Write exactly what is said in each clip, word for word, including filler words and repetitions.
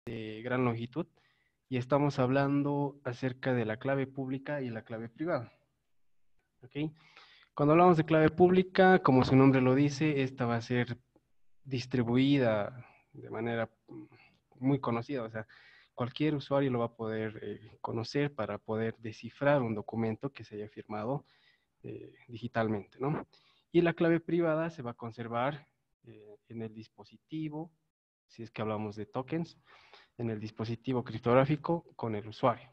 de gran longitud y estamos hablando acerca de la clave pública y la clave privada. ¿Okay? Cuando hablamos de clave pública, como su nombre lo dice, esta va a ser distribuida de manera muy conocida, o sea, cualquier usuario lo va a poder eh, conocer para poder descifrar un documento que se haya firmado eh, digitalmente, ¿no? Y la clave privada se va a conservar eh, en el dispositivo, si es que hablamos de tokens, en el dispositivo criptográfico con el usuario.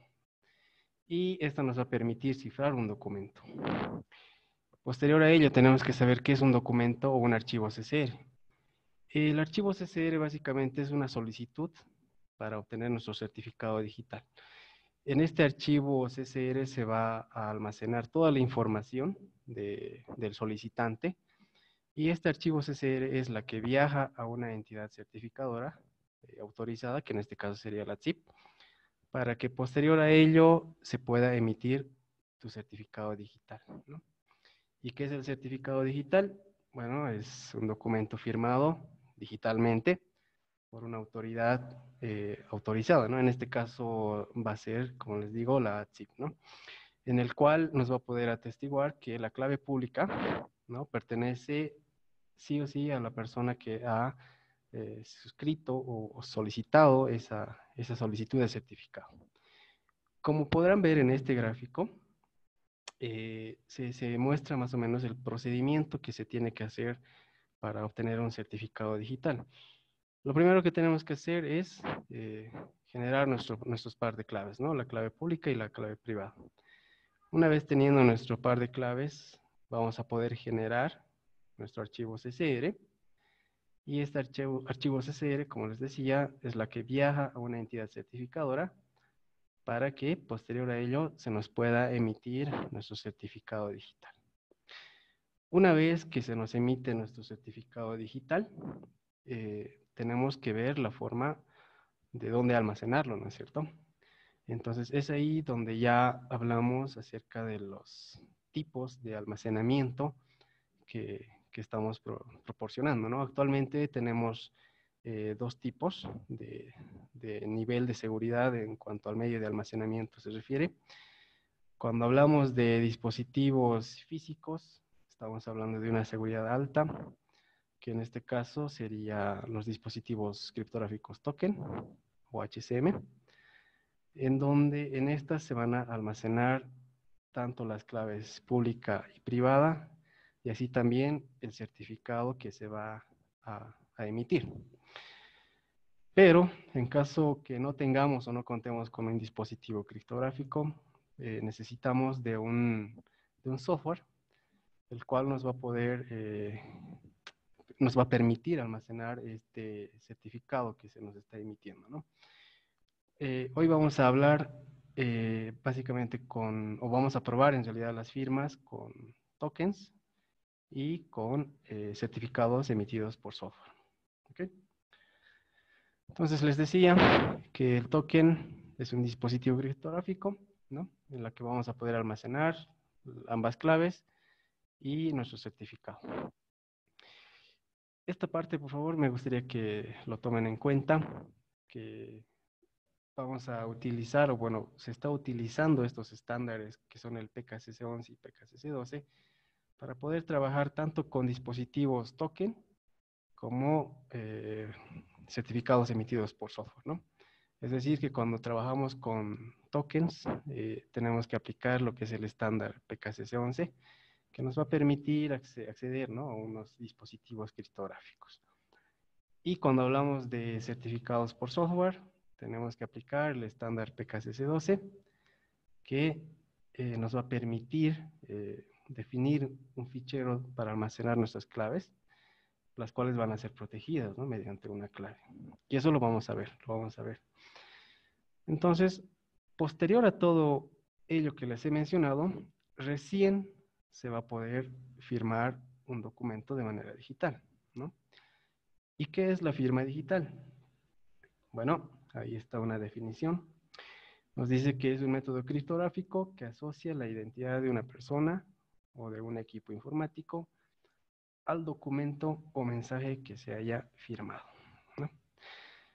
Y esta nos va a permitir cifrar un documento. Posterior a ello, tenemos que saber qué es un documento o un archivo C S R. El archivo C S R básicamente es una solicitud para obtener nuestro certificado digital. En este archivo C S R se va a almacenar toda la información de, del solicitante y este archivo C S R es la que viaja a una entidad certificadora eh, autorizada, que en este caso sería la C I P, para que posterior a ello se pueda emitir tu certificado digital, ¿no? ¿Y qué es el certificado digital? Bueno, es un documento firmado digitalmente por una autoridad eh, autorizada, ¿no? En este caso va a ser, como les digo, la C I P, ¿no? En el cual nos va a poder atestiguar que la clave pública, ¿no? Pertenece sí o sí a la persona que ha eh, suscrito o, o solicitado esa, esa solicitud de certificado. Como podrán ver en este gráfico, eh, se, se muestra más o menos el procedimiento que se tiene que hacer para obtener un certificado digital. Lo primero que tenemos que hacer es eh, generar nuestro, nuestros par de claves, ¿no? La clave pública y la clave privada. Una vez teniendo nuestro par de claves, vamos a poder generar nuestro archivo C S R. Y este archivo, archivo C S R, como les decía, es la que viaja a una entidad certificadora para que posterior a ello se nos pueda emitir nuestro certificado digital. Una vez que se nos emite nuestro certificado digital, eh, tenemos que ver la forma de dónde almacenarlo, ¿no es cierto? Entonces es ahí donde ya hablamos acerca de los tipos de almacenamiento que, que estamos pro, proporcionando, ¿no? Actualmente tenemos eh, dos tipos de, de nivel de seguridad en cuanto al medio de almacenamiento se refiere. Cuando hablamos de dispositivos físicos, estamos hablando de una seguridad alta, que en este caso serían los dispositivos criptográficos token o H C M, en donde en estas se van a almacenar tanto las claves pública y privada, y así también el certificado que se va a, a emitir. Pero en caso que no tengamos o no contemos con un dispositivo criptográfico, eh, necesitamos de un, de un software, el cual nos va a poder, eh, nos va a permitir almacenar este certificado que se nos está emitiendo, ¿no? Eh, hoy vamos a hablar eh, básicamente con, o vamos a probar en realidad las firmas con tokens y con eh, certificados emitidos por software. ¿Okay? Entonces les decía que el token es un dispositivo criptográfico, ¿no? En la que vamos a poder almacenar ambas claves y nuestro certificado. Esta parte, por favor, me gustaría que lo tomen en cuenta, que vamos a utilizar, o bueno, se está utilizando estos estándares que son el P K C S once y P K C S doce para poder trabajar tanto con dispositivos token como eh, certificados emitidos por software, ¿no? Es decir, que cuando trabajamos con tokens, eh, tenemos que aplicar lo que es el estándar P K C S once, que nos va a permitir acceder, ¿no? A unos dispositivos criptográficos. Y cuando hablamos de certificados por software, tenemos que aplicar el estándar P K C S doce, que eh, nos va a permitir eh, definir un fichero para almacenar nuestras claves, las cuales van a ser protegidas, ¿no? Mediante una clave. Y eso lo vamos a ver, lo vamos a ver. Entonces, posterior a todo ello que les he mencionado, recién se va a poder firmar un documento de manera digital, ¿no? ¿Y qué es la firma digital? Bueno, ahí está una definición. Nos dice que es un método criptográfico que asocia la identidad de una persona o de un equipo informático al documento o mensaje que se haya firmado, ¿no?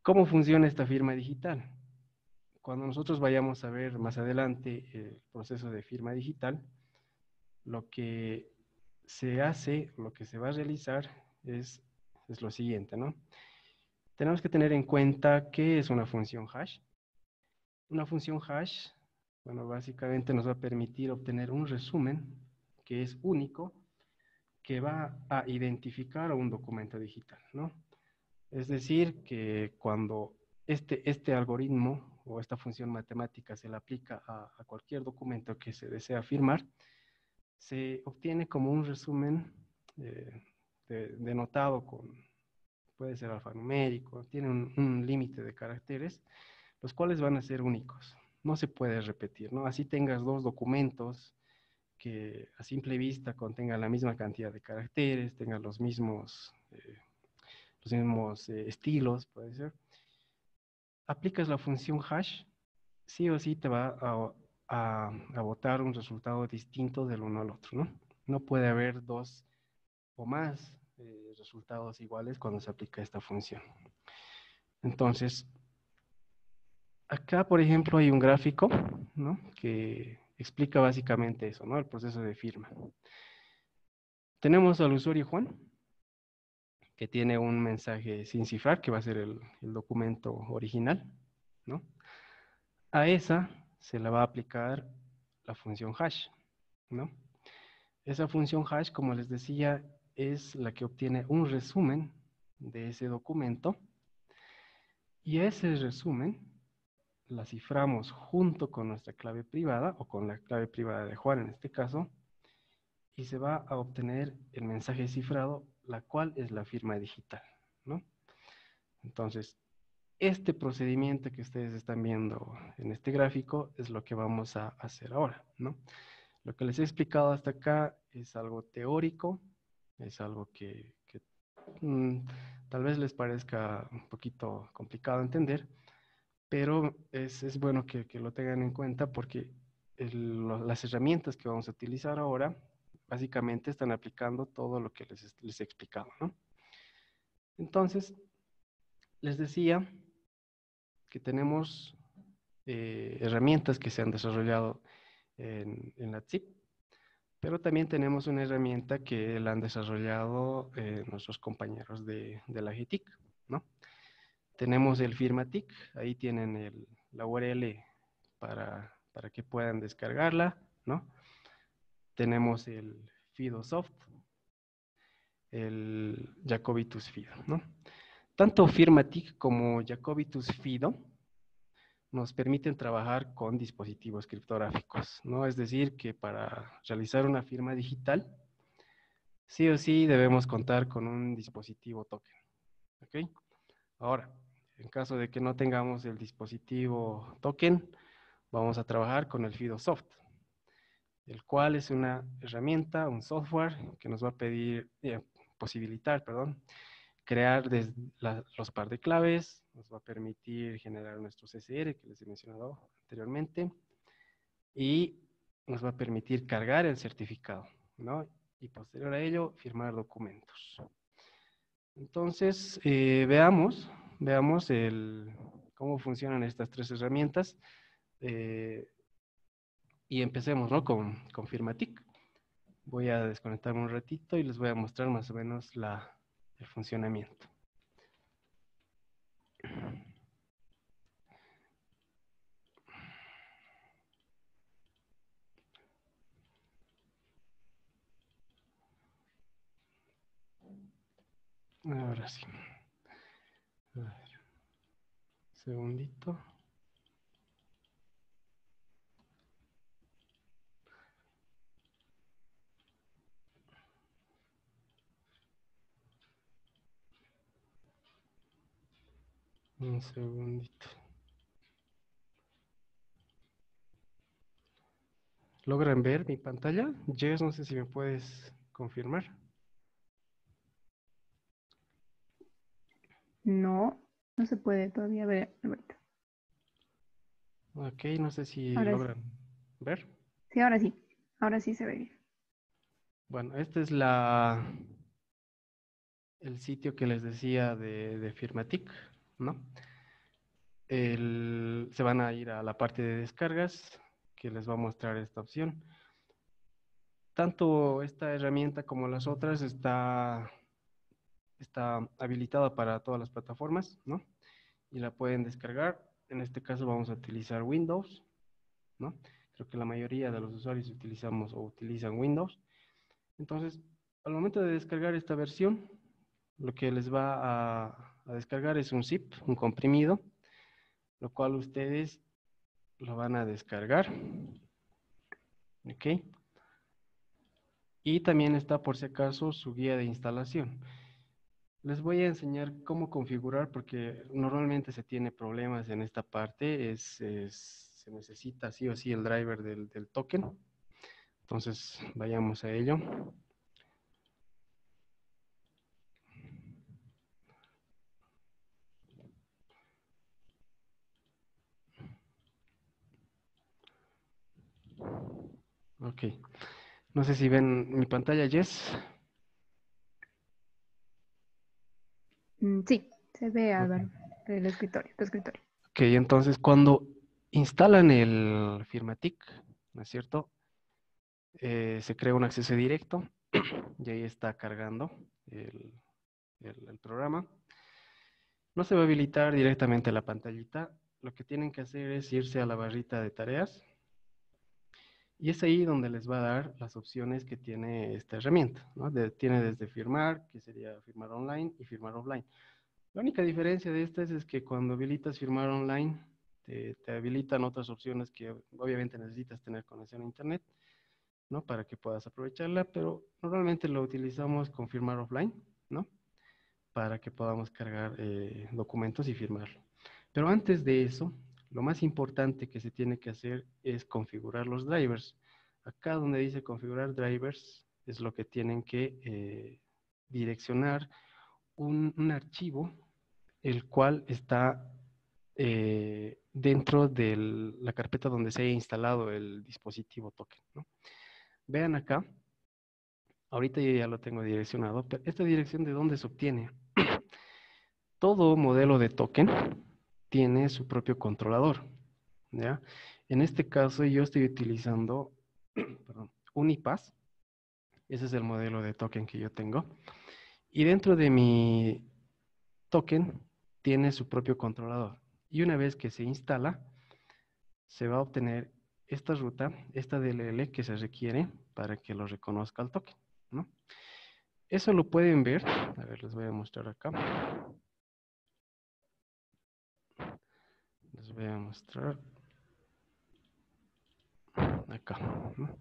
¿Cómo funciona esta firma digital? Cuando nosotros vayamos a ver más adelante el proceso de firma digital, lo que se hace, lo que se va a realizar es, es lo siguiente, ¿no? Tenemos que tener en cuenta qué es una función hash. Una función hash, bueno, básicamente nos va a permitir obtener un resumen que es único, que va a identificar a un documento digital, ¿no? Es decir, que cuando este, este algoritmo o esta función matemática se le aplica a, a cualquier documento que se desea firmar, se obtiene como un resumen eh, de, denotado con, puede ser alfanumérico, tiene un, un límite de caracteres, los cuales van a ser únicos. No se puede repetir, ¿no? Así tengas dos documentos que a simple vista contengan la misma cantidad de caracteres, tengan los mismos, eh, los mismos eh, estilos, puede ser. Aplicas la función hash, sí o sí te va a, a, a botar un resultado distinto del uno al otro, ¿no? No puede haber dos o más eh, resultados iguales cuando se aplica esta función. Entonces, acá, por ejemplo, hay un gráfico, ¿no? Que explica básicamente eso, ¿no? El proceso de firma. Tenemos al usuario Juan, que tiene un mensaje sin cifrar, que va a ser el, el documento original, ¿no? A esa se le va a aplicar la función hash, ¿no? Esa función hash, como les decía, es la que obtiene un resumen de ese documento y ese resumen la ciframos junto con nuestra clave privada o con la clave privada de Juan en este caso y se va a obtener el mensaje cifrado, la cual es la firma digital, ¿no? Entonces, este procedimiento que ustedes están viendo en este gráfico es lo que vamos a hacer ahora, ¿no? Lo que les he explicado hasta acá es algo teórico, es algo que, que mmm, tal vez les parezca un poquito complicado de entender, pero es, es bueno que, que, lo tengan en cuenta porque el, lo, las herramientas que vamos a utilizar ahora básicamente están aplicando todo lo que les, les he explicado, ¿no? Entonces, les decía que tenemos eh, herramientas que se han desarrollado en, en la T S I C, pero también tenemos una herramienta que la han desarrollado eh, nuestros compañeros de, de la G T I C, ¿no? Tenemos el Firmatic, ahí tienen el, la U R L para, para que puedan descargarla, ¿no? Tenemos el FidoSoft, el Jacobitus Fido, ¿no? Tanto Firmatic como Jacobitus Fido nos permiten trabajar con dispositivos criptográficos, ¿no? Es decir, que para realizar una firma digital, sí o sí debemos contar con un dispositivo token, ¿ok? Ahora, en caso de que no tengamos el dispositivo token, vamos a trabajar con el FidoSoft, el cual es una herramienta, un software que nos va a pedir, eh, posibilitar, perdón, crear desde la, los par de claves, nos va a permitir generar nuestro C S R que les he mencionado anteriormente y nos va a permitir cargar el certificado, ¿no? Y posterior a ello, firmar documentos. Entonces, eh, veamos, veamos el, cómo funcionan estas tres herramientas eh, y empecemos, ¿no? Con, con Firmatic. Voy a desconectarme un ratito y les voy a mostrar más o menos la, el funcionamiento. Ahora sí. A ver, segundito. Un segundito. ¿Logran ver mi pantalla? Jess, no sé si me puedes confirmar. No, no se puede todavía ver, Alberto. Ok, no sé si Ahora sí. logran ver. Sí, ahora sí. Ahora sí se ve bien. Bueno, este es la, el sitio que les decía de, de Firmatic, ¿no? el, se van a ir a la parte de descargas, que les va a mostrar esta opción. Tanto esta herramienta como las otras está, está habilitada para todas las plataformas, ¿no? Y la pueden descargar. En este caso vamos a utilizar Windows, ¿no? Creo que la mayoría de los usuarios utilizamos o utilizan Windows. Entonces, al momento de descargar esta versión, lo que les va a, a descargar es un zip, un comprimido, lo cual ustedes lo van a descargar. ¿Ok? Y también está, por si acaso, su guía de instalación. Les voy a enseñar cómo configurar porque normalmente se tiene problemas en esta parte. Es, es- se necesita sí o sí el driver del, del token. Entonces, vayamos a ello. Ok. No sé si ven mi pantalla, Jess. Mm, sí, se ve, Ok, Álvaro, el escritorio, tu escritorio. Ok, entonces cuando instalan el Firmatic, ¿no es cierto? Eh, se crea un acceso directo y ahí está cargando el, el- el programa. No se va a habilitar directamente la pantallita. Lo que tienen que hacer es irse a la barrita de tareas y es ahí donde les va a dar las opciones que tiene esta herramienta, ¿no? De- tiene desde firmar, que sería firmar online, y firmar offline. La única diferencia de estas es que cuando habilitas firmar online, te, te habilitan otras opciones que obviamente necesitas tener conexión a internet, ¿no? Para que puedas aprovecharla, pero normalmente lo utilizamos con firmar offline, ¿no? Para que podamos cargar eh, documentos y firmarlo. Pero antes de eso, lo más importante que se tiene que hacer es configurar los drivers. Acá donde dice configurar drivers es lo que tienen que eh, direccionar un, un archivo el cual está eh, dentro de la carpeta donde se haya instalado el dispositivo token, ¿no? Vean acá, ahorita yo ya lo tengo direccionado, pero esta dirección, ¿de dónde se obtiene? Todo modelo de token tiene su propio controlador, ¿ya? En este caso yo estoy utilizando perdón, un I P A S, ese es el modelo de token que yo tengo, y dentro de mi token tiene su propio controlador. Y una vez que se instala, se va a obtener esta ruta, esta D L L que se requiere para que lo reconozca el token, ¿no? Eso lo pueden ver, a ver, les voy a mostrar acá. Les voy a mostrar acá, ¿no?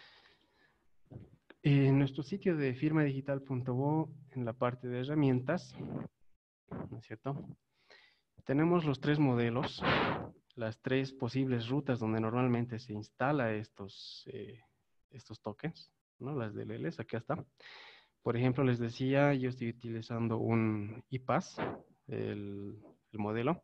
En nuestro sitio de firmadigital punto bo, en la parte de herramientas, ¿no es cierto? Tenemos los tres modelos, las tres posibles rutas donde normalmente se instala estos, eh, estos tokens, ¿no? Las D L Ls, aquí está. Por ejemplo, les decía, yo estoy utilizando un I P A S, el, el modelo,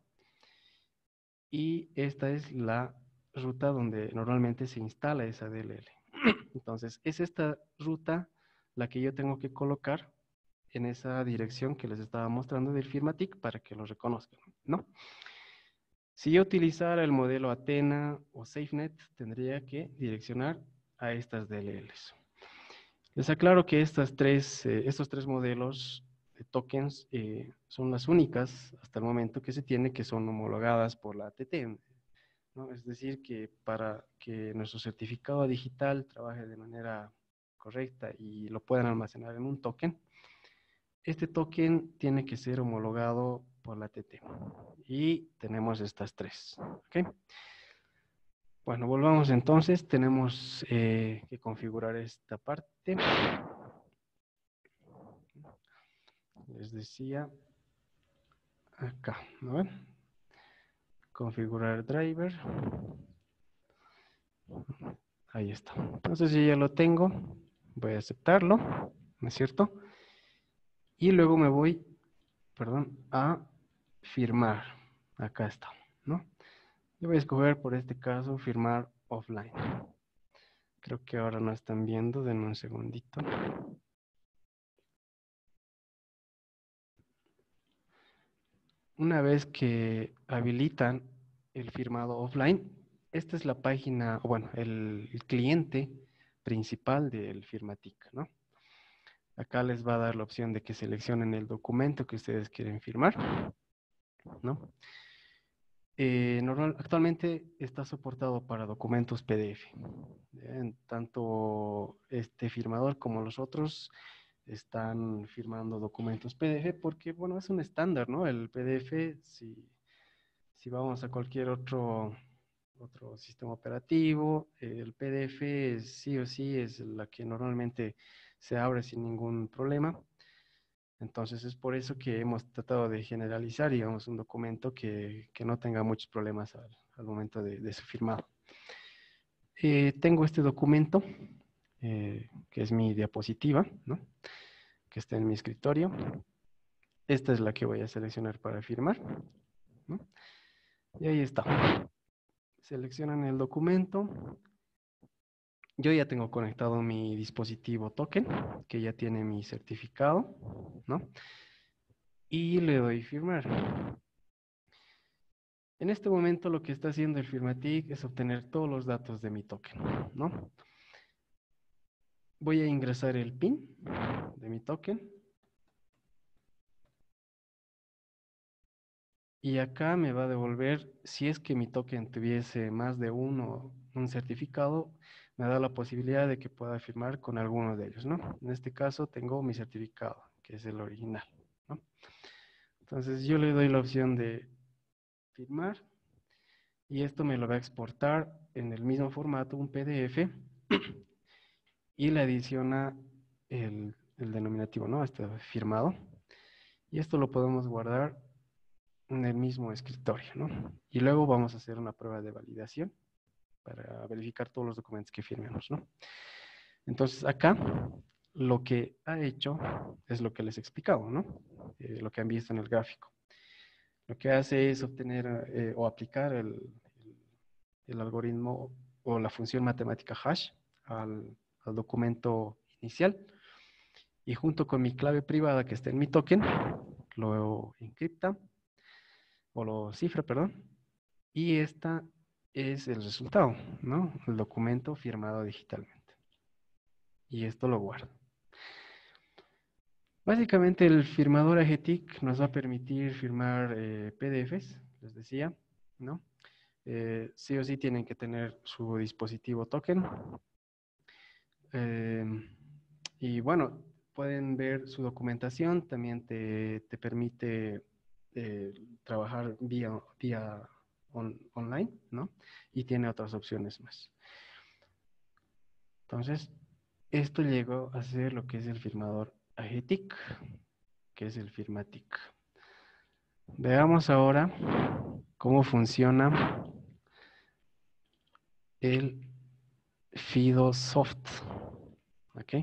y esta es la ruta donde normalmente se instala esa D L L. Entonces, es esta ruta la que yo tengo que colocar en esa dirección que les estaba mostrando del Firmatic para que lo reconozcan, ¿no? Si yo utilizara el modelo Athena o SafeNet, tendría que direccionar a estas D L Ls. Les aclaro que estas tres, eh, estos tres modelos de tokens eh, son las únicas hasta el momento que se tiene que son homologadas por la A T T, ¿no? Es decir, que para que nuestro certificado digital trabaje de manera correcta y lo puedan almacenar en un token, este token tiene que ser homologado por la A T T. Y tenemos estas tres. ¿Okay? Bueno, volvamos entonces. Tenemos eh, que configurar esta parte. Les decía acá, ¿no ven? Configurar driver. Ahí está. Entonces yo ya lo tengo. Voy a aceptarlo, ¿no es cierto? Y luego me voy, perdón, a firmar. Acá está, ¿no? Yo voy a escoger por este caso firmar offline. Creo que ahora no están viendo, denme un segundito. una vez que habilitan el firmado offline, esta es la página, o bueno, el, el cliente principal del Firmatic, ¿no? Acá les va a dar la opción de que seleccionen el documento que ustedes quieren firmar, ¿no? Eh, normal, actualmente está soportado para documentos P D F. En tanto este firmador como los otros están firmando documentos P D F porque, bueno, es un estándar, ¿no? El P D F, si, si vamos a cualquier otro, otro sistema operativo, el P D F sí o sí es la que normalmente se abre sin ningún problema. Entonces es por eso que hemos tratado de generalizar, digamos, un documento que, que no tenga muchos problemas al, al momento de, de su firmado. Eh, tengo este documento, eh, que es mi diapositiva, ¿no? Que está en mi escritorio. Esta es la que voy a seleccionar para firmar, ¿no? Y ahí está. Seleccionan el documento. Yo ya tengo conectado mi dispositivo token, que ya tiene mi certificado, ¿no? Y le doy firmar. En este momento lo que está haciendo el Firmatic es obtener todos los datos de mi token, ¿no? Voy a ingresar el PIN de mi token. Y acá me va a devolver, si es que mi token tuviese más de uno, un certificado, me da la posibilidad de que pueda firmar con alguno de ellos, ¿no? En este caso tengo mi certificado, que es el original, ¿no? Entonces yo le doy la opción de firmar y esto me lo va a exportar en el mismo formato, un P D F, y le adiciona el, el denominativo, ¿no? Está firmado. Y esto lo podemos guardar en el mismo escritorio, ¿no? Y luego vamos a hacer una prueba de validación para verificar todos los documentos que firmemos, ¿no? Entonces acá lo que ha hecho es lo que les he explicado, ¿no? Eh, lo que han visto en el gráfico. Lo que hace es obtener eh, o aplicar el, el, el algoritmo o la función matemática hash al, al documento inicial y junto con mi clave privada que está en mi token, lo encripta o lo cifra, perdón, y esta es el resultado, ¿no? El documento firmado digitalmente. Y esto lo guardo. Básicamente el firmador Agetic nos va a permitir firmar eh, P D Fs, les decía, ¿no? Eh, sí o sí tienen que tener su dispositivo token. Eh, y bueno, pueden ver su documentación, también te, te permite eh, trabajar vía, vía on, online, ¿no? Y tiene otras opciones más. Entonces, esto llegó a ser lo que es el firmador Agetic, que es el Firmatic. Veamos ahora cómo funciona el FidoSoft. ¿Ok?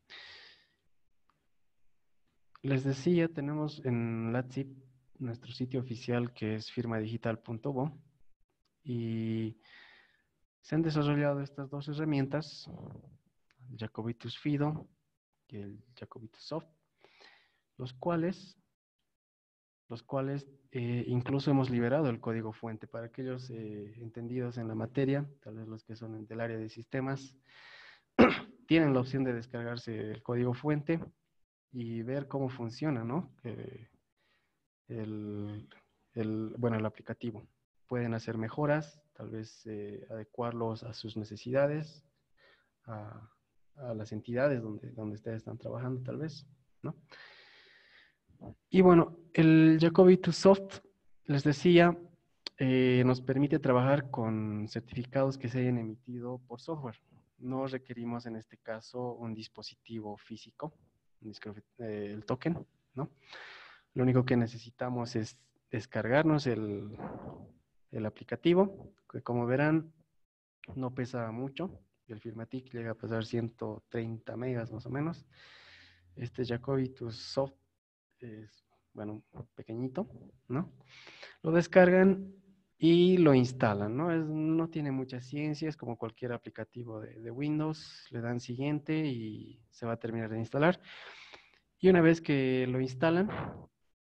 Les decía, tenemos en LATSIP nuestro sitio oficial que es firmadigital punto bo y se han desarrollado estas dos herramientas, el Jacobitus Fido y el Jacobitus Soft, los cuales, los cuales eh, incluso hemos liberado el código fuente para aquellos eh, entendidos en la materia, tal vez los que son del área de sistemas, tienen la opción de descargarse el código fuente y ver cómo funciona, ¿no? Eh, el, el, bueno, el aplicativo. Pueden hacer mejoras, tal vez eh, adecuarlos a sus necesidades, a, a las entidades donde, donde ustedes están trabajando, tal vez, ¿no? Y bueno, el Jacobitus Soft, les decía, eh, nos permite trabajar con certificados que se hayan emitido por software. No requerimos en este caso un dispositivo físico, eh, el token, ¿no? Lo único que necesitamos es descargarnos el, el aplicativo, que como verán no pesa mucho. El Firmatic llega a pesar ciento treinta megas más o menos. Este Jacobitus Soft es, bueno, pequeñito, ¿no? Lo descargan y lo instalan, ¿no? Es, no tiene mucha ciencia, es como cualquier aplicativo de, de Windows. Le dan siguiente y se va a terminar de instalar. Y una vez que lo instalan,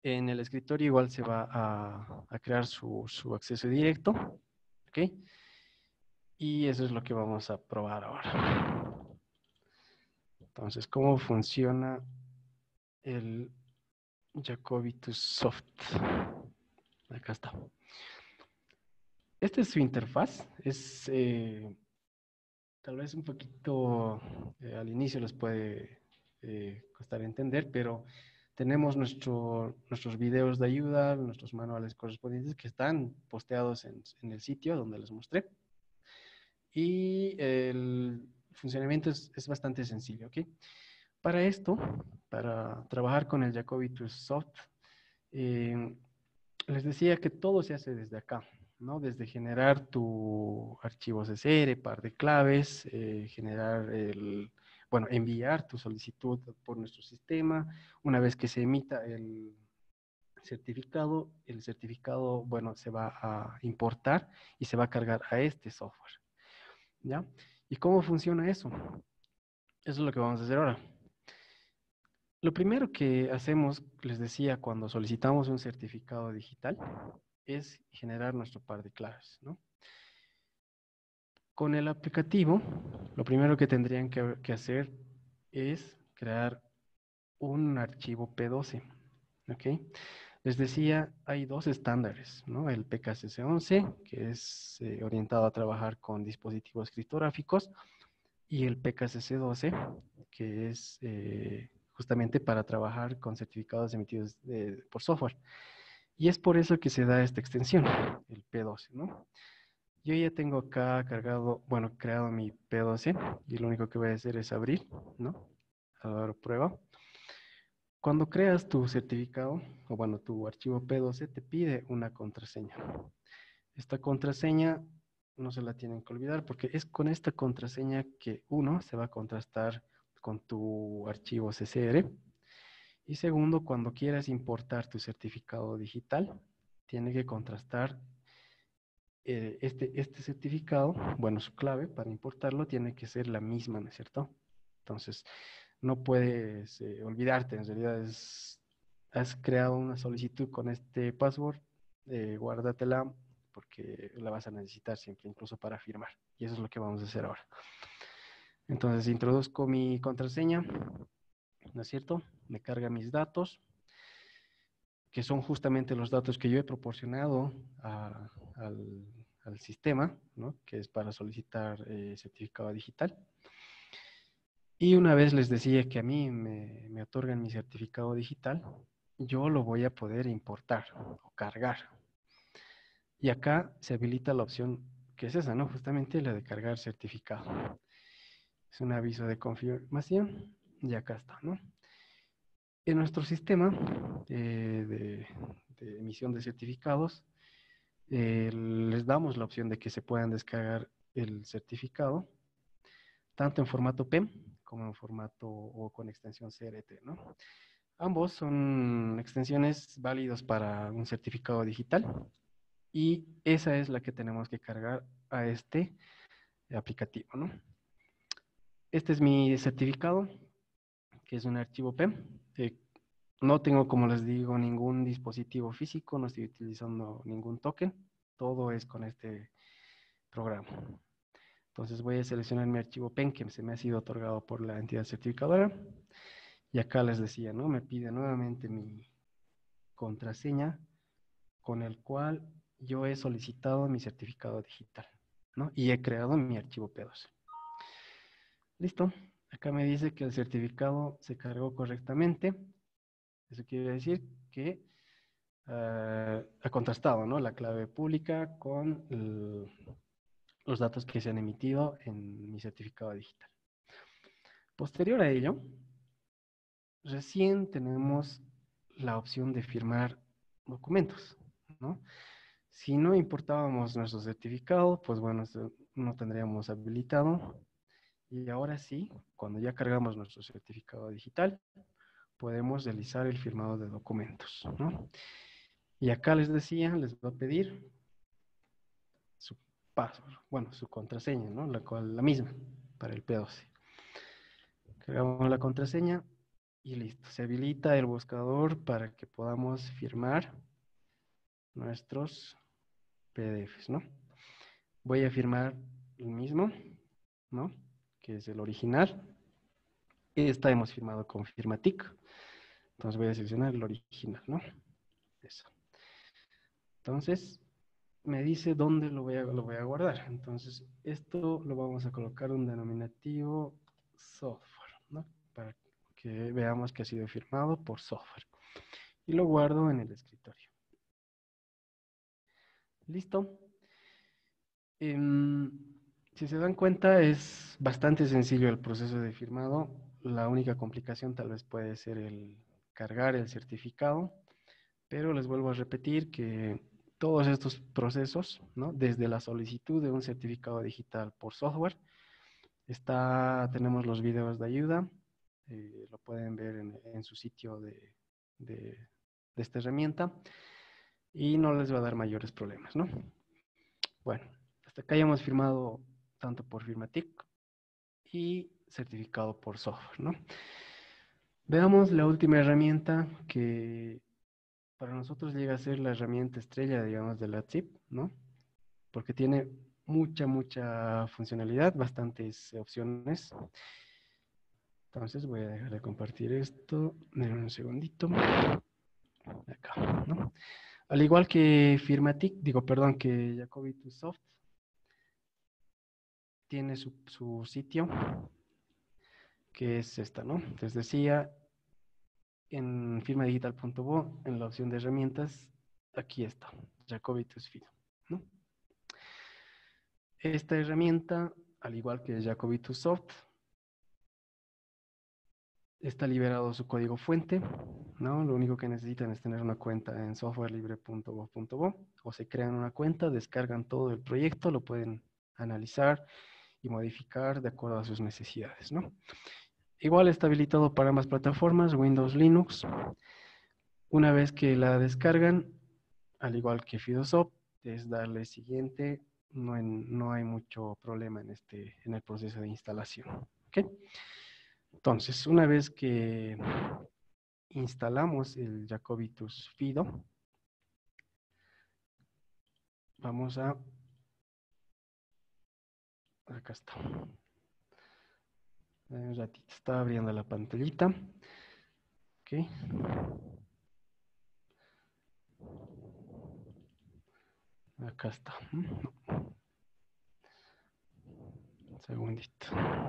En el escritorio igual se va a, a crear su, su acceso directo, ¿ok? Y eso es lo que vamos a probar ahora. Entonces, ¿cómo funciona el Jacobitus Soft? Acá está. Esta es su interfaz. Es eh, tal vez un poquito, eh, al inicio les puede eh, costar entender, pero tenemos nuestro, nuestros videos de ayuda, nuestros manuales correspondientes que están posteados en, en el sitio donde les mostré. Y el funcionamiento es, es bastante sencillo, ¿ok? Para esto, para trabajar con el Jacobitus Soft, eh, les decía que todo se hace desde acá, ¿no? Desde generar tu archivo C S R, par de claves, eh, generar el, bueno, enviar tu solicitud por nuestro sistema. Una vez que se emita el certificado, el certificado, bueno, se va a importar y se va a cargar a este software, ¿ya? ¿Y cómo funciona eso? Eso es lo que vamos a hacer ahora. Lo primero que hacemos, les decía, cuando solicitamos un certificado digital, es generar nuestro par de claves, ¿no? Con el aplicativo, lo primero que tendrían que, que hacer es crear un archivo P doce, ¿ok? Les decía, hay dos estándares, ¿no? El P K C S once, que es eh, orientado a trabajar con dispositivos criptográficos, y el P K C S doce, que es eh, justamente para trabajar con certificados emitidos de, por software. Y es por eso que se da esta extensión, el P doce, ¿no? Yo ya tengo acá cargado, bueno, creado mi P doce y lo único que voy a hacer es abrir, ¿no? A dar prueba. Cuando creas tu certificado, o bueno, tu archivo P doce, te pide una contraseña. Esta contraseña no se la tienen que olvidar porque es con esta contraseña que uno se va a contrastar con tu archivo C S R. Y segundo, cuando quieras importar tu certificado digital, tiene que contrastar eh, este, este certificado, bueno, su clave para importarlo tiene que ser la misma, ¿no es cierto? Entonces, no puedes eh, olvidarte, en realidad es, has creado una solicitud con este password, eh, guárdatela porque la vas a necesitar siempre, incluso para firmar. Y eso es lo que vamos a hacer ahora. Entonces, introduzco mi contraseña, ¿no es cierto? Me carga mis datos, que son justamente los datos que yo he proporcionado a, al, al, sistema, ¿no? Que es para solicitar eh, certificado digital. Y una vez les decía que a mí me, me otorgan mi certificado digital, yo lo voy a poder importar o cargar. Y acá se habilita la opción que es esa, ¿no? Justamente la de cargar certificado. Es un aviso de confirmación y acá está, ¿no? En nuestro sistema eh, de, de emisión de certificados, eh, les damos la opción de que se puedan descargar el certificado, tanto en formato P E M como en formato o con extensión C R T, ¿no? Ambos son extensiones válidos para un certificado digital y esa es la que tenemos que cargar a este aplicativo, ¿no? Este es mi certificado, que es un archivo P E M. Eh, no tengo, como les digo, ningún dispositivo físico, no estoy utilizando ningún token, todo es con este programa. Entonces voy a seleccionar mi archivo P E M que se me ha sido otorgado por la entidad certificadora. Y acá les decía, ¿no? Me pide nuevamente mi contraseña con el cual yo he solicitado mi certificado digital, ¿no? Y he creado mi archivo P doce. Listo. Acá me dice que el certificado se cargó correctamente. Eso quiere decir que uh, ha contrastado, ¿no? La clave pública con el, los datos que se han emitido en mi certificado digital. Posterior a ello, recién tenemos la opción de firmar documentos, ¿no? Si no importábamos nuestro certificado, pues bueno, no tendríamos habilitado. Y ahora sí, cuando ya cargamos nuestro certificado digital, podemos realizar el firmado de documentos, ¿no? Y acá les decía, les va a pedir su password, bueno, su contraseña, ¿no? La, cual, la misma para el P doce. Cargamos la contraseña Y listo, se habilita el buscador para que podamos firmar nuestros P D Efes, ¿no? Voy a firmar el mismo, ¿no? Que es el original. Esta hemos firmado con Firmatic. Entonces voy a seleccionar el original, ¿no? Eso. Entonces, me dice dónde lo voy a, lo voy a guardar. Entonces, esto lo vamos a colocar un denominativo software, ¿no? Para que veamos que ha sido firmado por software. Y lo guardo en el escritorio. ¿Listo? Em, si se dan cuenta, es bastante sencillo el proceso de firmado. La única complicación tal vez puede ser el cargar el certificado, pero les vuelvo a repetir que todos estos procesos, ¿no? Desde la solicitud de un certificado digital por software, está, tenemos los videos de ayuda, eh, lo pueden ver en, en su sitio de, de, de esta herramienta y no les va a dar mayores problemas, ¿no? Bueno, hasta acá ya hemos firmado tanto por Firmatic y certificado por software, ¿no? Veamos la última herramienta que para nosotros llega a ser la herramienta estrella, digamos, de la T I P, ¿no? Porque tiene mucha, mucha funcionalidad, bastantes opciones. Entonces voy a dejar de compartir esto. Denme un segundito. Acá, ¿no? Al igual que Firmatic, digo, perdón, que Jacobi to Soft, tiene su, su sitio, que es esta, ¿no? Les decía, en firmadigital punto bo, en la opción de herramientas, aquí está, Jacobi to Fido, ¿no? Esta herramienta, al igual que Jacobi to Soft, está liberado su código fuente, ¿no? Lo único que necesitan es tener una cuenta en softwarelibre punto bo punto bo o se crean una cuenta, descargan todo el proyecto, lo pueden analizar y modificar de acuerdo a sus necesidades, ¿no? Igual está habilitado para ambas plataformas, Windows, Linux. Una vez que la descargan, al igual que Fidosoft, es darle siguiente, no, en, no hay mucho problema en, este, en el proceso de instalación, ¿ok? Entonces, una vez que instalamos el Jacobitus Fido, vamos a, acá está, un ratito, está abriendo la pantallita, ok, acá está, un segundito.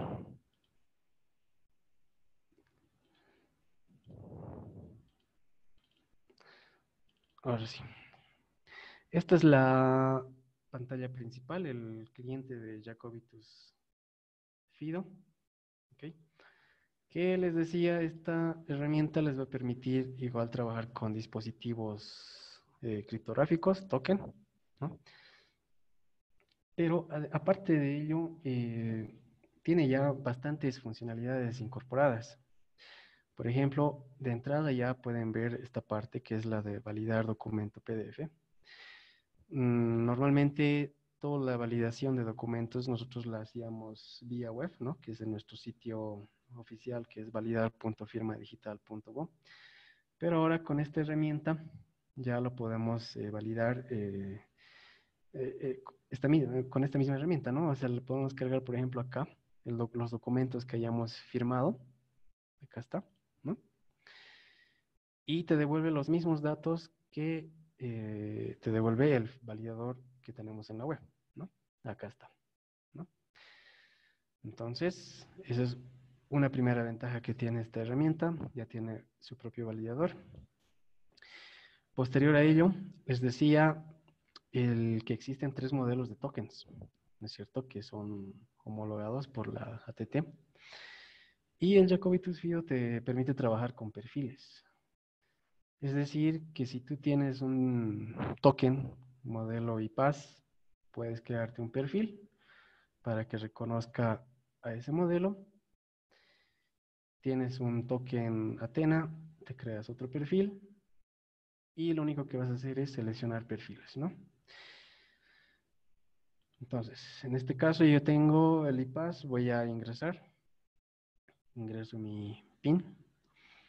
Ahora sí. Esta es la pantalla principal, el cliente de Jacobitus Fido. ¿Okay? Que les decía, esta herramienta les va a permitir igual trabajar con dispositivos eh, criptográficos, token, ¿no? Pero a, aparte de ello, eh, tiene ya bastantes funcionalidades incorporadas. Por ejemplo, de entrada ya pueden ver esta parte que es la de validar documento P D F. Mm, normalmente toda la validación de documentos nosotros la hacíamos vía web, ¿no? Que es en nuestro sitio oficial, que es validar punto firmadigital punto bo. Pero ahora con esta herramienta ya lo podemos eh, validar eh, eh, eh, esta, con esta misma herramienta, ¿no? O sea, le podemos cargar, por ejemplo, acá el doc los documentos que hayamos firmado. Acá está, ¿no? Y te devuelve los mismos datos que eh, te devuelve el validador que tenemos en la web, ¿no? Acá está, ¿no? Entonces, esa es una primera ventaja que tiene esta herramienta, ya tiene su propio validador. Posterior a ello, les decía el que existen tres modelos de tokens, ¿no es cierto? Que son homologados por la A T T. Y el Jacobitus Fido te permite trabajar con perfiles. Es decir, que si tú tienes un token modelo I P A S, puedes crearte un perfil para que reconozca a ese modelo. Tienes un token Athena, te creas otro perfil y lo único que vas a hacer es seleccionar perfiles, ¿no? Entonces, en este caso yo tengo el I P A S, voy a ingresar, ingreso mi PIN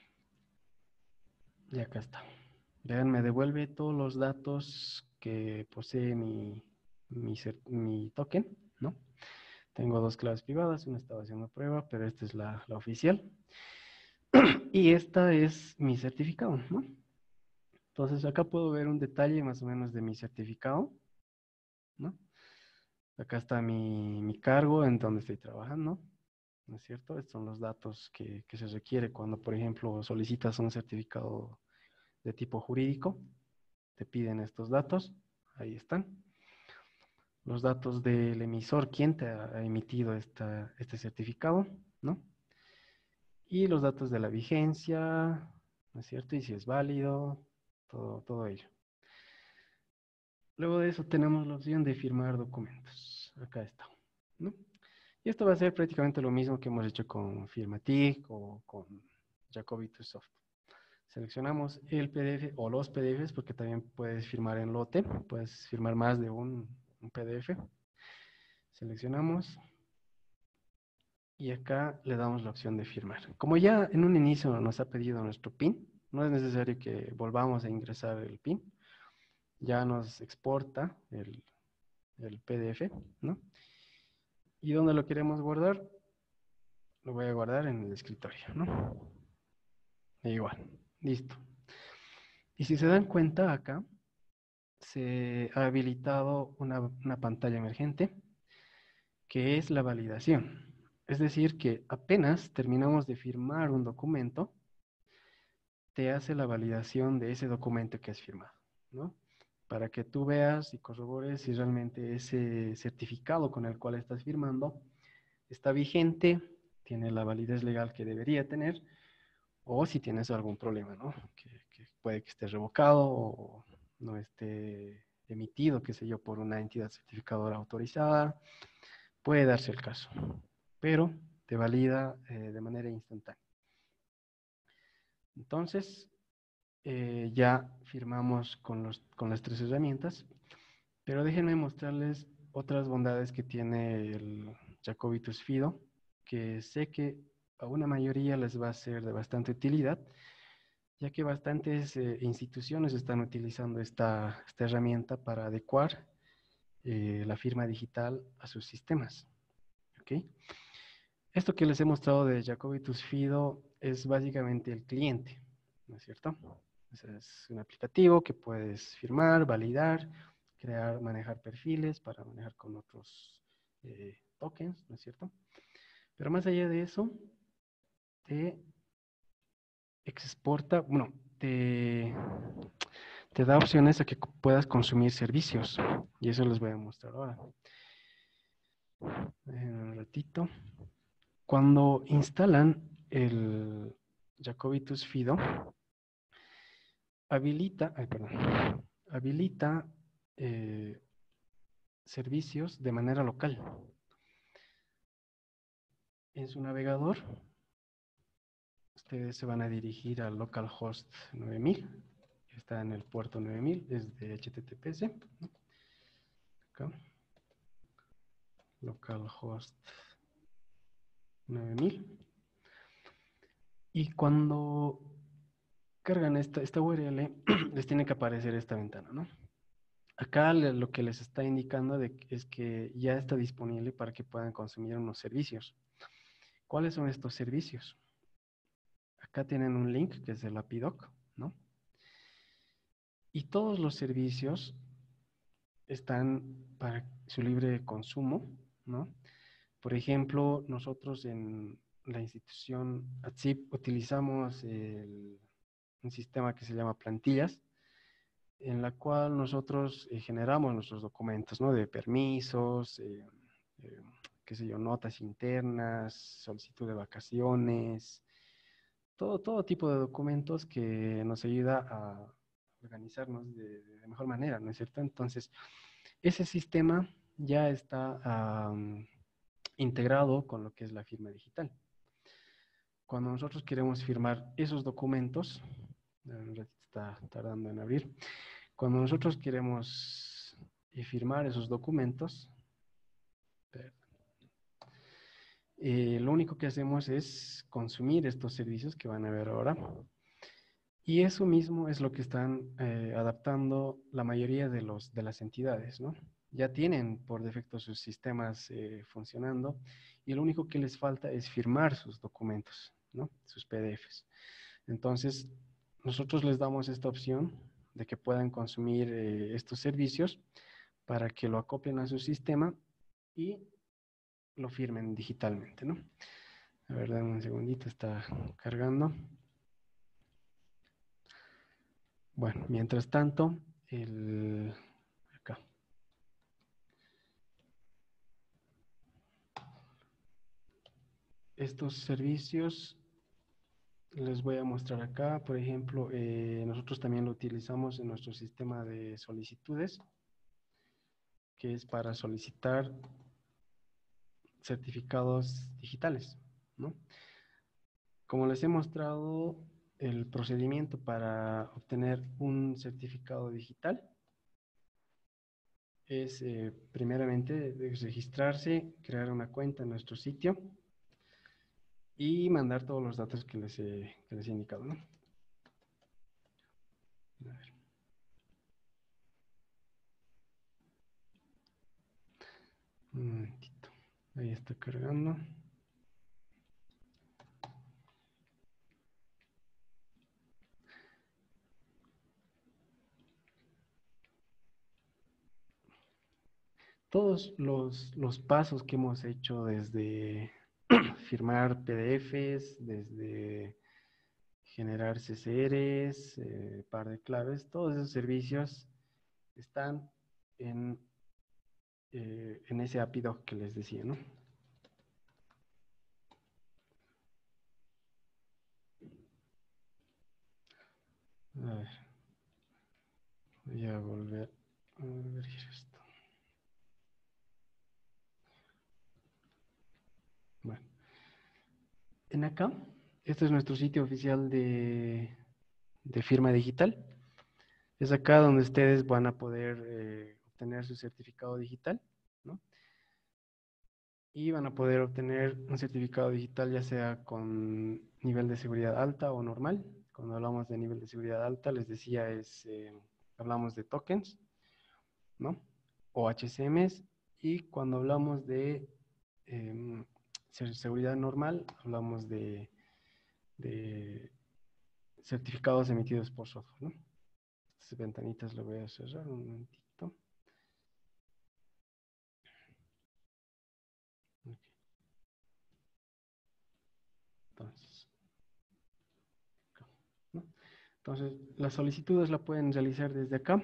Y acá está. Vean, me devuelve todos los datos que posee mi, mi, cer- mi token, ¿no? Tengo dos claves privadas, una estaba haciendo prueba, pero esta es la, la oficial. Y esta es mi certificado, ¿no? Entonces acá puedo ver un detalle más o menos de mi certificado, ¿no? Acá está mi, mi cargo en donde estoy trabajando, ¿no es cierto? Estos son los datos que, que se requiere cuando, por ejemplo, solicitas un certificado de tipo jurídico. Te piden estos datos, ahí están. Los datos del emisor, quién te ha emitido esta, este certificado, ¿no? Y los datos de la vigencia, ¿no es cierto? Y si es válido, todo, todo ello. Luego de eso tenemos la opción de firmar documentos. Acá está, ¿no? Y esto va a ser prácticamente lo mismo que hemos hecho con Firmatic o con Jacobi dos Soft. Seleccionamos el P D F o los P D Fs, porque también puedes firmar en lote, puedes firmar más de un, un P D F. Seleccionamos y acá le damos la opción de firmar. Como ya en un inicio nos ha pedido nuestro PIN, no es necesario que volvamos a ingresar el PIN, ya nos exporta el, el P D F, ¿no? ¿Y dónde lo queremos guardar? Lo voy a guardar en el escritorio, ¿no? E igual, listo. Y si se dan cuenta acá, se ha habilitado una, una pantalla emergente que es la validación. Es decir, que apenas terminamos de firmar un documento, te hace la validación de ese documento que has firmado, ¿no? Para que tú veas y corrobores si realmente ese certificado con el cual estás firmando está vigente, tiene la validez legal que debería tener, o si tienes algún problema, ¿no? Que, que puede que esté revocado o no esté emitido, qué sé yo, por una entidad certificadora autorizada, puede darse el caso, pero te valida eh, de manera instantánea. Entonces, eh, ya firmamos con, los, con las tres herramientas, pero déjenme mostrarles otras bondades que tiene el Jacobi dos Fido, que sé que a una mayoría les va a ser de bastante utilidad, ya que bastantes eh, instituciones están utilizando esta, esta herramienta para adecuar eh, la firma digital a sus sistemas. ¿Okay? Esto que les he mostrado de Jacobi dos Fido es básicamente el cliente, ¿no es cierto? Es un aplicativo que puedes firmar, validar, crear, manejar perfiles para manejar con otros eh, tokens, ¿no es cierto? Pero más allá de eso, te exporta, bueno, te, te da opciones a que puedas consumir servicios. Y eso les voy a mostrar ahora. En un ratito. Cuando instalan el Jacobi dos Fido, habilita, ay, perdón, habilita eh, servicios de manera local. En su navegador, ustedes se van a dirigir al localhost nueve mil, que está en el puerto nueve mil, es de H T T P S. Acá. Localhost nueve mil. Y cuando cargan esta, esta U R L, les tiene que aparecer esta ventana, ¿no? Acá lo que les está indicando de, es que ya está disponible para que puedan consumir unos servicios. ¿Cuáles son estos servicios? Acá tienen un link que es el A P I Doc, ¿no? Y todos los servicios están para su libre consumo, ¿no? Por ejemplo, nosotros en la institución A T S I P utilizamos el, un sistema que se llama plantillas, en la cual nosotros eh, generamos nuestros documentos, ¿no? De permisos, eh, eh, qué sé yo, notas internas, solicitud de vacaciones, todo, todo tipo de documentos que nos ayuda a organizarnos de, de mejor manera, ¿no es cierto? Entonces, ese sistema ya está um, integrado con lo que es la firma digital. Cuando nosotros queremos firmar esos documentos, un ratito está tardando en abrir, cuando nosotros queremos firmar esos documentos, eh, lo único que hacemos es consumir estos servicios que van a ver ahora. Y eso mismo es lo que están eh, adaptando la mayoría de, los, de las entidades, ¿no? Ya tienen por defecto sus sistemas eh, funcionando y lo único que les falta es firmar sus documentos, ¿no? Sus P D Efes. Entonces, nosotros les damos esta opción de que puedan consumir eh, estos servicios para que lo acoplen a su sistema y lo firmen digitalmente, ¿no? A ver, dame un segundito, está cargando. Bueno, mientras tanto, el, acá. Estos servicios les voy a mostrar acá. Por ejemplo, eh, nosotros también lo utilizamos en nuestro sistema de solicitudes, que es para solicitar certificados digitales, ¿no? Como les he mostrado el procedimiento para obtener un certificado digital, es eh, primeramente registrarse, crear una cuenta en nuestro sitio y mandar todos los datos que les he, que les he indicado, ¿no? A ver. Un momentito. Ahí está cargando. Todos los, los pasos que hemos hecho desde firmar P D Efes, desde generar C C Rs, eh, par de claves, todos esos servicios están en, eh, en ese A P I doc que les decía, ¿no? A ver, voy a volver a abrir esto. Bueno, en acá, este es nuestro sitio oficial de, de firma digital. Es acá donde ustedes van a poder eh, obtener su certificado digital, ¿no? Y van a poder obtener un certificado digital ya sea con nivel de seguridad alta o normal. Cuando hablamos de nivel de seguridad alta, les decía, es, eh, hablamos de tokens, ¿no? O H C Ms. Y cuando hablamos de eh, seguridad normal, hablamos de, de certificados emitidos por software, ¿no? Estas ventanitas lo voy a cerrar un momentito. Okay. Entonces, ¿no? Entonces, las solicitudes la pueden realizar desde acá.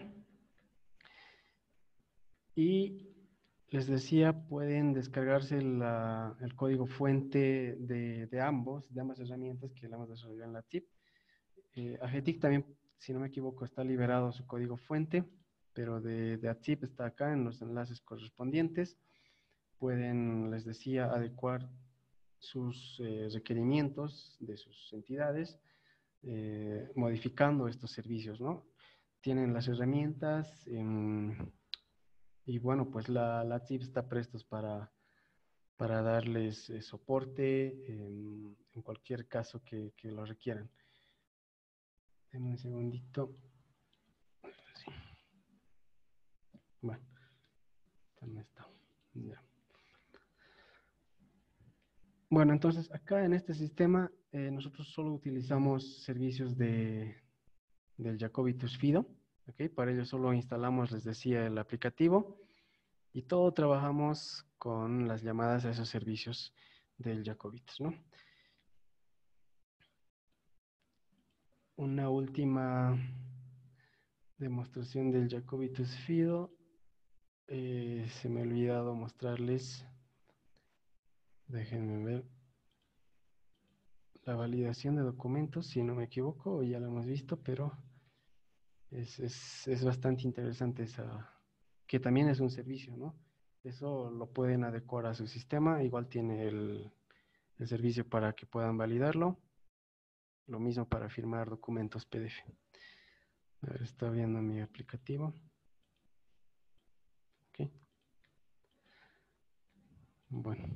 Y les decía, pueden descargarse la, el código fuente de, de ambos, de ambas herramientas que la hemos desarrollado en la T I P. Eh, Agetic también, si no me equivoco, está liberado su código fuente, pero de, de A T I P está acá en los enlaces correspondientes. Pueden, les decía, adecuar sus eh, requerimientos de sus entidades, eh, modificando estos servicios, ¿no? Tienen las herramientas en, y bueno, pues la, la T I P está prestos para, para darles eh, soporte en, en cualquier caso que, que lo requieran. Denme un segundito. Sí. Bueno, también está. Ya. Bueno, entonces acá en este sistema eh, nosotros solo utilizamos servicios de, del Jacobitus Fido. ¿Okay? Para ello solo instalamos, les decía, el aplicativo y todo trabajamos con las llamadas a esos servicios del Jacobitus, ¿no? Una última demostración del Jacobitus Fido. Eh, se me ha olvidado mostrarles. Déjenme ver. La validación de documentos, si no me equivoco, ya lo hemos visto, pero es, es, es bastante interesante esa, que también es un servicio, ¿no? Eso lo pueden adecuar a su sistema, igual tiene el, el servicio para que puedan validarlo, lo mismo para firmar documentos P D F. A ver, está viendo mi aplicativo. Ok. Bueno.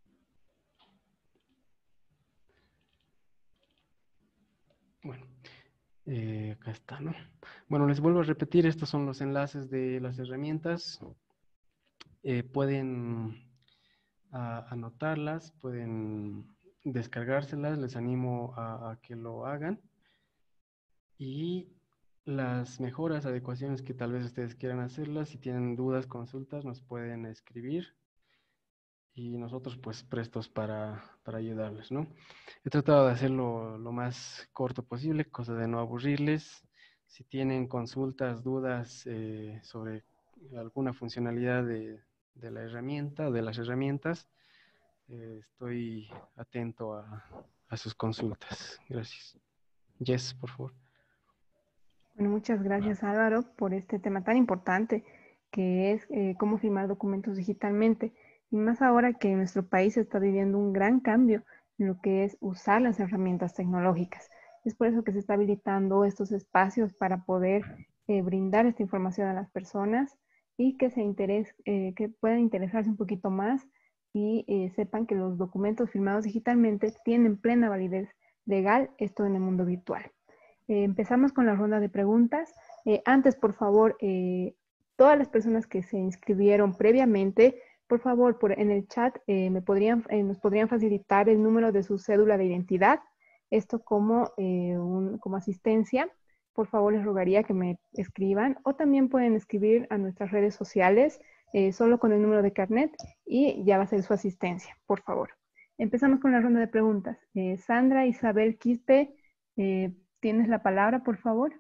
Bueno, Eh, acá está, ¿no? Bueno, les vuelvo a repetir, estos son los enlaces de las herramientas. Eh, pueden a- anotarlas, pueden descargárselas, les animo a, a que lo hagan. Y las mejoras, adecuaciones que tal vez ustedes quieran hacerlas, si tienen dudas, consultas, nos pueden escribir y nosotros pues prestos para, para ayudarles, ¿no? He tratado de hacerlo lo más corto posible, cosa de no aburrirles. Si tienen consultas, dudas eh, sobre alguna funcionalidad de, de la herramienta, de las herramientas, eh, estoy atento a, a sus consultas. Gracias. Jess, por favor. Bueno, muchas gracias Álvaro por este tema tan importante que es eh, cómo firmar documentos digitalmente. Y más ahora que nuestro país está viviendo un gran cambio en lo que es usar las herramientas tecnológicas. Es por eso que se está habilitando estos espacios para poder eh, brindar esta información a las personas y que, se interes, eh, que puedan interesarse un poquito más y eh, sepan que los documentos firmados digitalmente tienen plena validez legal, esto en el mundo virtual. Eh, empezamos con la ronda de preguntas. Eh, antes, por favor, eh, todas las personas que se inscribieron previamente, por favor, por, en el chat eh, me podrían, eh, nos podrían facilitar el número de su cédula de identidad. Esto como, eh, un, como asistencia. Por favor, les rogaría que me escriban o también pueden escribir a nuestras redes sociales eh, solo con el número de carnet y ya va a ser su asistencia, por favor. Empezamos con la ronda de preguntas. Eh, Sandra Isabel Quispe, eh, ¿tienes la palabra, por favor?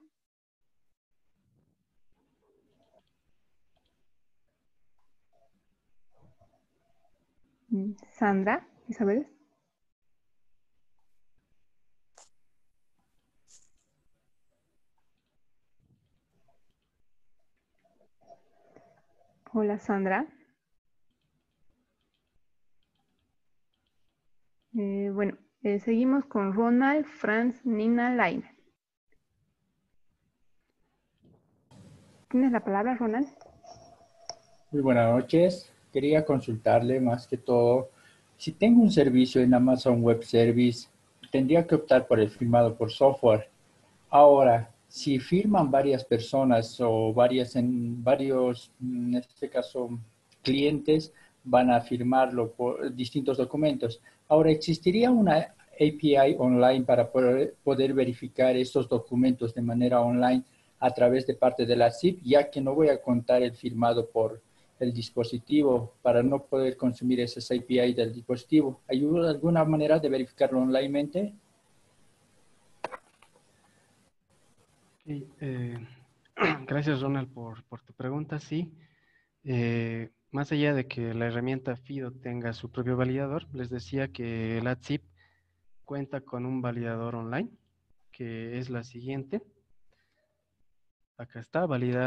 Sandra, Isabel. Hola, Sandra. Eh, bueno, eh, seguimos con Ronald, Franz, Nina, Laina. ¿Tienes la palabra, Ronald? Muy buenas noches. Quería consultarle más que todo, si tengo un servicio en Amazon Web Service, tendría que optar por el firmado por software. Ahora, si firman varias personas o varias en varios, en este caso, clientes, van a firmarlo por distintos documentos. Ahora, ¿existiría una A P I online para poder, poder verificar estos documentos de manera online a través de parte de la S I P, ya que no voy a contar el firmado por el dispositivo para no poder consumir esas A P I del dispositivo? ¿Hay alguna manera de verificarlo onlinemente? Okay, eh, gracias, Ronald, por, por tu pregunta. Sí, eh, más allá de que la herramienta FIDO tenga su propio validador, les decía que el A T S I P cuenta con un validador online, que es la siguiente. Acá está,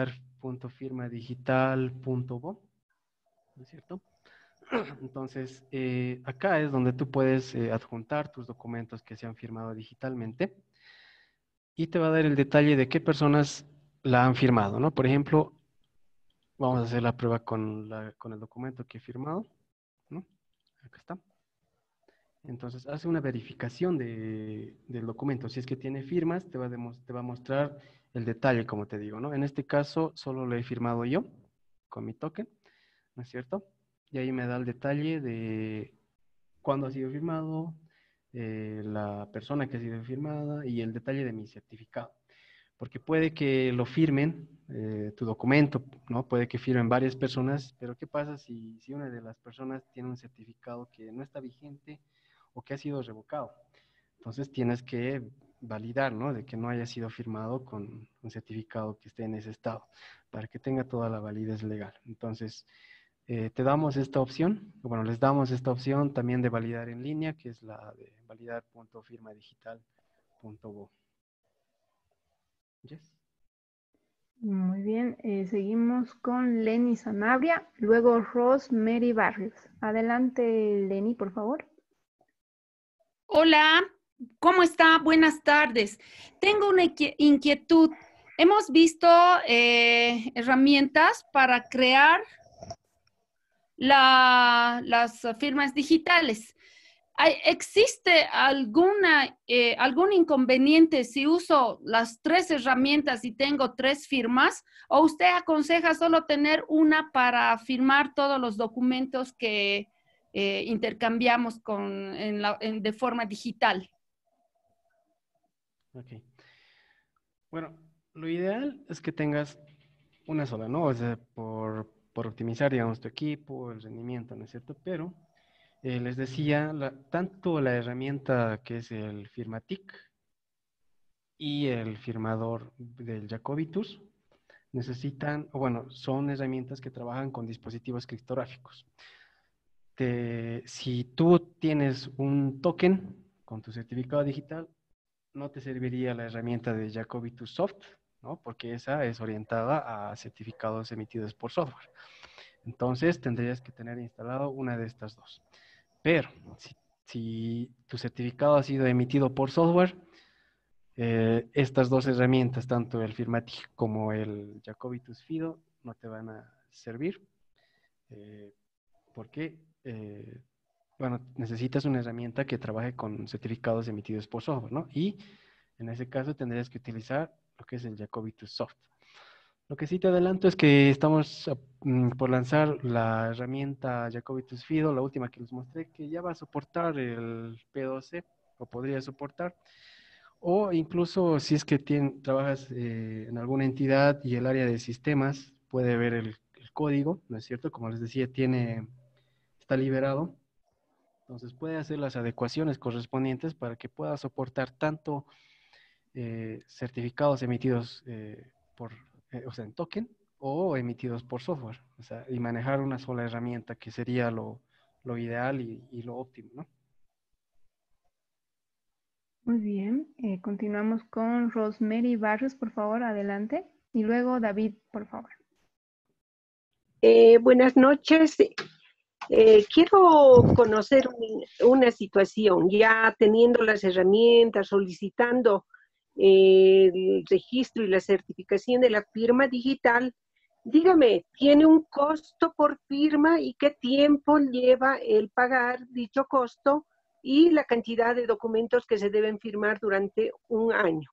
validar.firmadigital.bo, ¿no es cierto? Entonces, eh, acá es donde tú puedes eh, adjuntar tus documentos que se han firmado digitalmente y te va a dar el detalle de qué personas la han firmado, ¿no? Por ejemplo, vamos a hacer la prueba con, la, con el documento que he firmado, ¿no? Acá está. Entonces, hace una verificación de, del documento. Si es que tiene firmas, te va, a te va a mostrar el detalle, como te digo, ¿no? En este caso, solo lo he firmado yo con mi token, ¿no es cierto? Y ahí me da el detalle de cuándo ha sido firmado, eh, la persona que ha sido firmada y el detalle de mi certificado. Porque puede que lo firmen, eh, tu documento, ¿no? Puede que firmen varias personas, pero ¿qué pasa si, si una de las personas tiene un certificado que no está vigente o que ha sido revocado? Entonces tienes que validar, ¿no? De que no haya sido firmado con un certificado que esté en ese estado, para que tenga toda la validez legal. Entonces, eh, te damos esta opción, bueno, les damos esta opción también de validar en línea, que es la de validar.firmadigital.bo. Yes. Muy bien, eh, seguimos con Lenny Sanabria, luego Rosemary Barrios. Adelante, Lenny, por favor. Hola, ¿cómo está? Buenas tardes. Tengo una inquietud. Hemos visto eh, herramientas para crear la, las firmas digitales, ¿hay- ¿existe alguna, eh, algún inconveniente si uso las tres herramientas y tengo tres firmas? ¿O usted aconseja solo tener una para firmar todos los documentos que eh, intercambiamos con, en la- en- de forma digital? Ok. Bueno, lo ideal es que tengas una sola, ¿no? O sea, por, por optimizar, digamos, tu equipo, el rendimiento, ¿no es cierto? Pero eh, les decía, la- tanto la herramienta que es el Firmatic y el firmador del Jacobitus necesitan, o bueno, son herramientas que trabajan con dispositivos criptográficos. Te- si tú tienes un token con tu certificado digital, no te serviría la herramienta de Jacobitus Soft, ¿no? Porque esa es orientada a certificados emitidos por software. Entonces tendrías que tener instalado una de estas dos. Pero si, si tu certificado ha sido emitido por software, eh, estas dos herramientas, tanto el Firmatic como el Jacobitus Fido, no te van a servir. Eh, porque, eh, bueno, necesitas una herramienta que trabaje con certificados emitidos por software, ¿no? Y en ese caso tendrías que utilizar lo que es el Jacobitus Soft. Lo que sí te adelanto es que estamos mm, por lanzar la herramienta Jacobitus Fido, la última que les mostré, que ya va a soportar el P doce, o podría soportar. O incluso si es que tien- trabajas eh, en alguna entidad y el área de sistemas puede ver el, el código, ¿no es cierto? Como les decía, tiene, está liberado. Entonces puede hacer las adecuaciones correspondientes para que pueda soportar tanto eh, certificados emitidos eh, por, eh, o sea, en token o emitidos por software. O sea, y manejar una sola herramienta que sería lo, lo ideal y, y lo óptimo, ¿no? Muy bien, eh, continuamos con Rosemary Barrios, por favor, adelante. Y luego David, por favor. Eh, buenas noches. Eh, quiero conocer un- una situación, ya teniendo las herramientas, solicitando eh, el registro y la certificación de la firma digital. Dígame, ¿tiene un costo por firma y qué tiempo lleva el pagar dicho costo y la cantidad de documentos que se deben firmar durante un año?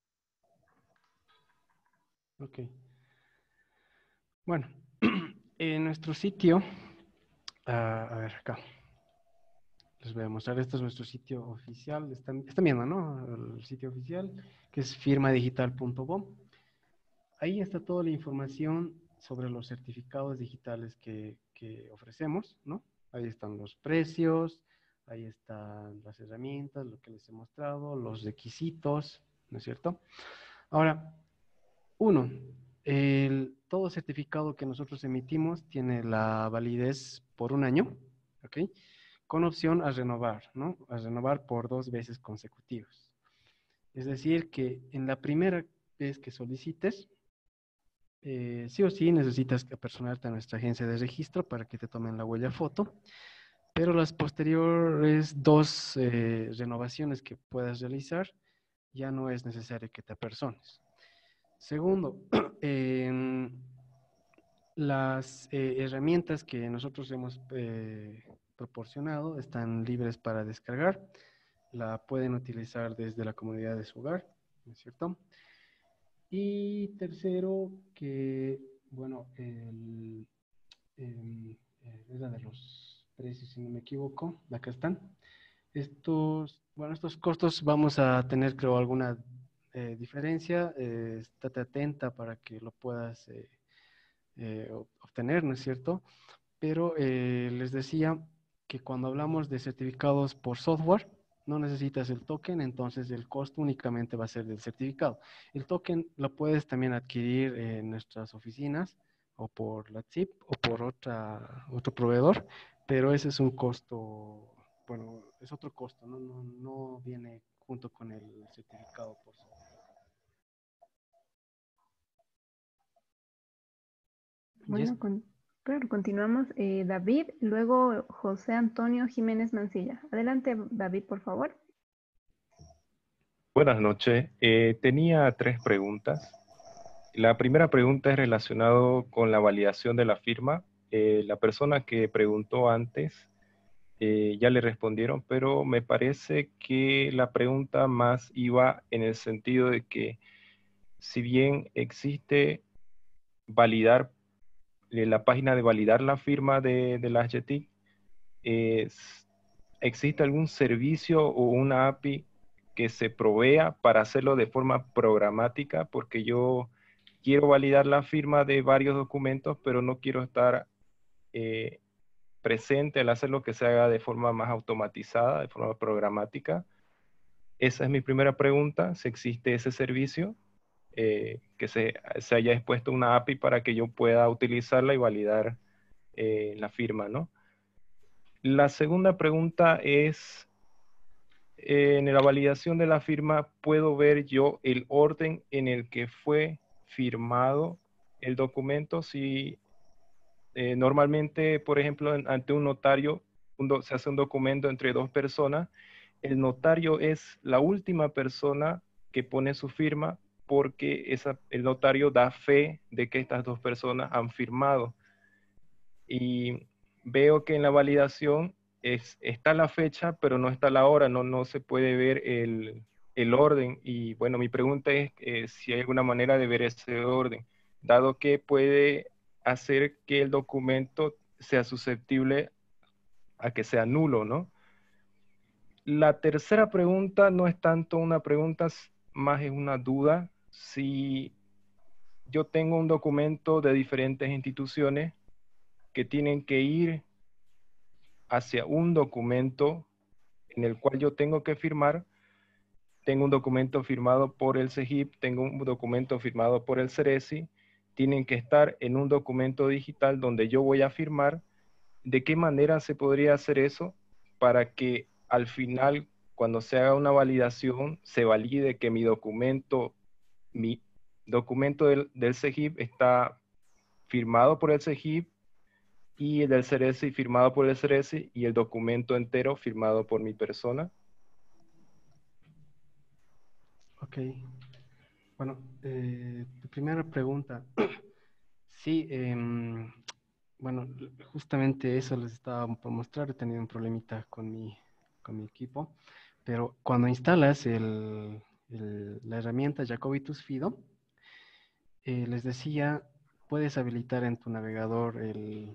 Ok. Bueno, en nuestro sitio, ah, a ver acá, les voy a mostrar, este es nuestro sitio oficial, están, están viendo, ¿no? El sitio oficial, que es firma digital punto com. Ahí está toda la información sobre los certificados digitales que, que ofrecemos, ¿no? Ahí están los precios, ahí están las herramientas, lo que les he mostrado, los requisitos, ¿no es cierto? Ahora, uno, el, todo certificado que nosotros emitimos tiene la validez por un año, ¿ok? Con opción a renovar, ¿no? A renovar por dos veces consecutivas. Es decir, que en la primera vez que solicites, eh, sí o sí necesitas apersonarte a nuestra agencia de registro para que te tomen la huella foto, pero las posteriores dos eh, renovaciones que puedas realizar ya no es necesario que te apersones. Segundo, em, las eh, herramientas que nosotros hemos eh, proporcionado están libres para descargar. La pueden utilizar desde la comodidad de su hogar, ¿no es cierto? Y tercero, que, bueno, el, em, eh, es la de los precios, si no me equivoco, acá están. Estos, bueno, estos costos vamos a tener, creo, alguna eh, diferencia. Eh, estate atenta para que lo puedas eh, eh, obtener, ¿no es cierto? Pero eh, les decía que cuando hablamos de certificados por software, no necesitas el token, entonces el costo únicamente va a ser del certificado. El token lo puedes también adquirir en nuestras oficinas o por la C I P o por otra, otro proveedor, pero ese es un costo, bueno, es otro costo, no, no, no viene junto con el certificado por software. Yes. Bueno, con, claro, continuamos. Eh, David, luego José Antonio Jiménez Mancilla. Adelante, David, por favor. Buenas noches. Eh, tenía tres preguntas. La primera pregunta es relacionado con la validación de la firma. Eh, la persona que preguntó antes eh, ya le respondieron, pero me parece que la pregunta más iba en el sentido de que si bien existe validar, eh, la página de validar la firma de, de la H T I C, es- ¿existe algún servicio o una A P I que se provea para hacerlo de forma programática? Porque yo quiero validar la firma de varios documentos, pero no quiero estar eh, presente al hacerlo, que se haga de forma más automatizada, de forma programática. Esa es mi primera pregunta, si existe ese servicio, eh, que se, se haya expuesto una A P I para que yo pueda utilizarla y validar eh, la firma, ¿no? La segunda pregunta es, eh, en la validación de la firma, ¿puedo ver yo el orden en el que fue firmado el documento? Si eh, normalmente, por ejemplo, en- ante un notario, un do- se hace un documento entre dos personas, el notario es la última persona que pone su firma porque esa, el notario da fe de que estas dos personas han firmado. Y veo que en la validación es, está la fecha, pero no está la hora, no, no se puede ver el, el orden. Y bueno, mi pregunta es eh, si hay alguna manera de ver ese orden, dado que puede hacer que el documento sea susceptible a que sea nulo, ¿no? La tercera pregunta no es tanto una pregunta, s- más es una duda. Si yo tengo un documento de diferentes instituciones que tienen que ir hacia un documento en el cual yo tengo que firmar, tengo un documento firmado por el CEGIP, tengo un documento firmado por el CERESI, tienen que estar en un documento digital donde yo voy a firmar. ¿De qué manera se podría hacer eso para que al final, cuando se haga una validación, se valide que mi documento, mi documento del, del CEGIP está firmado por el CEGIP y el del CERESI firmado por el CERESI y el documento entero firmado por mi persona? Ok. Bueno, eh, tu primera pregunta. Sí, em, bueno, justamente eso les estaba por mostrar. He tenido un problemita con mi, con mi equipo, pero cuando instalas el, el- la herramienta Jacobitus Fido, eh, les decía, puedes habilitar en tu navegador el,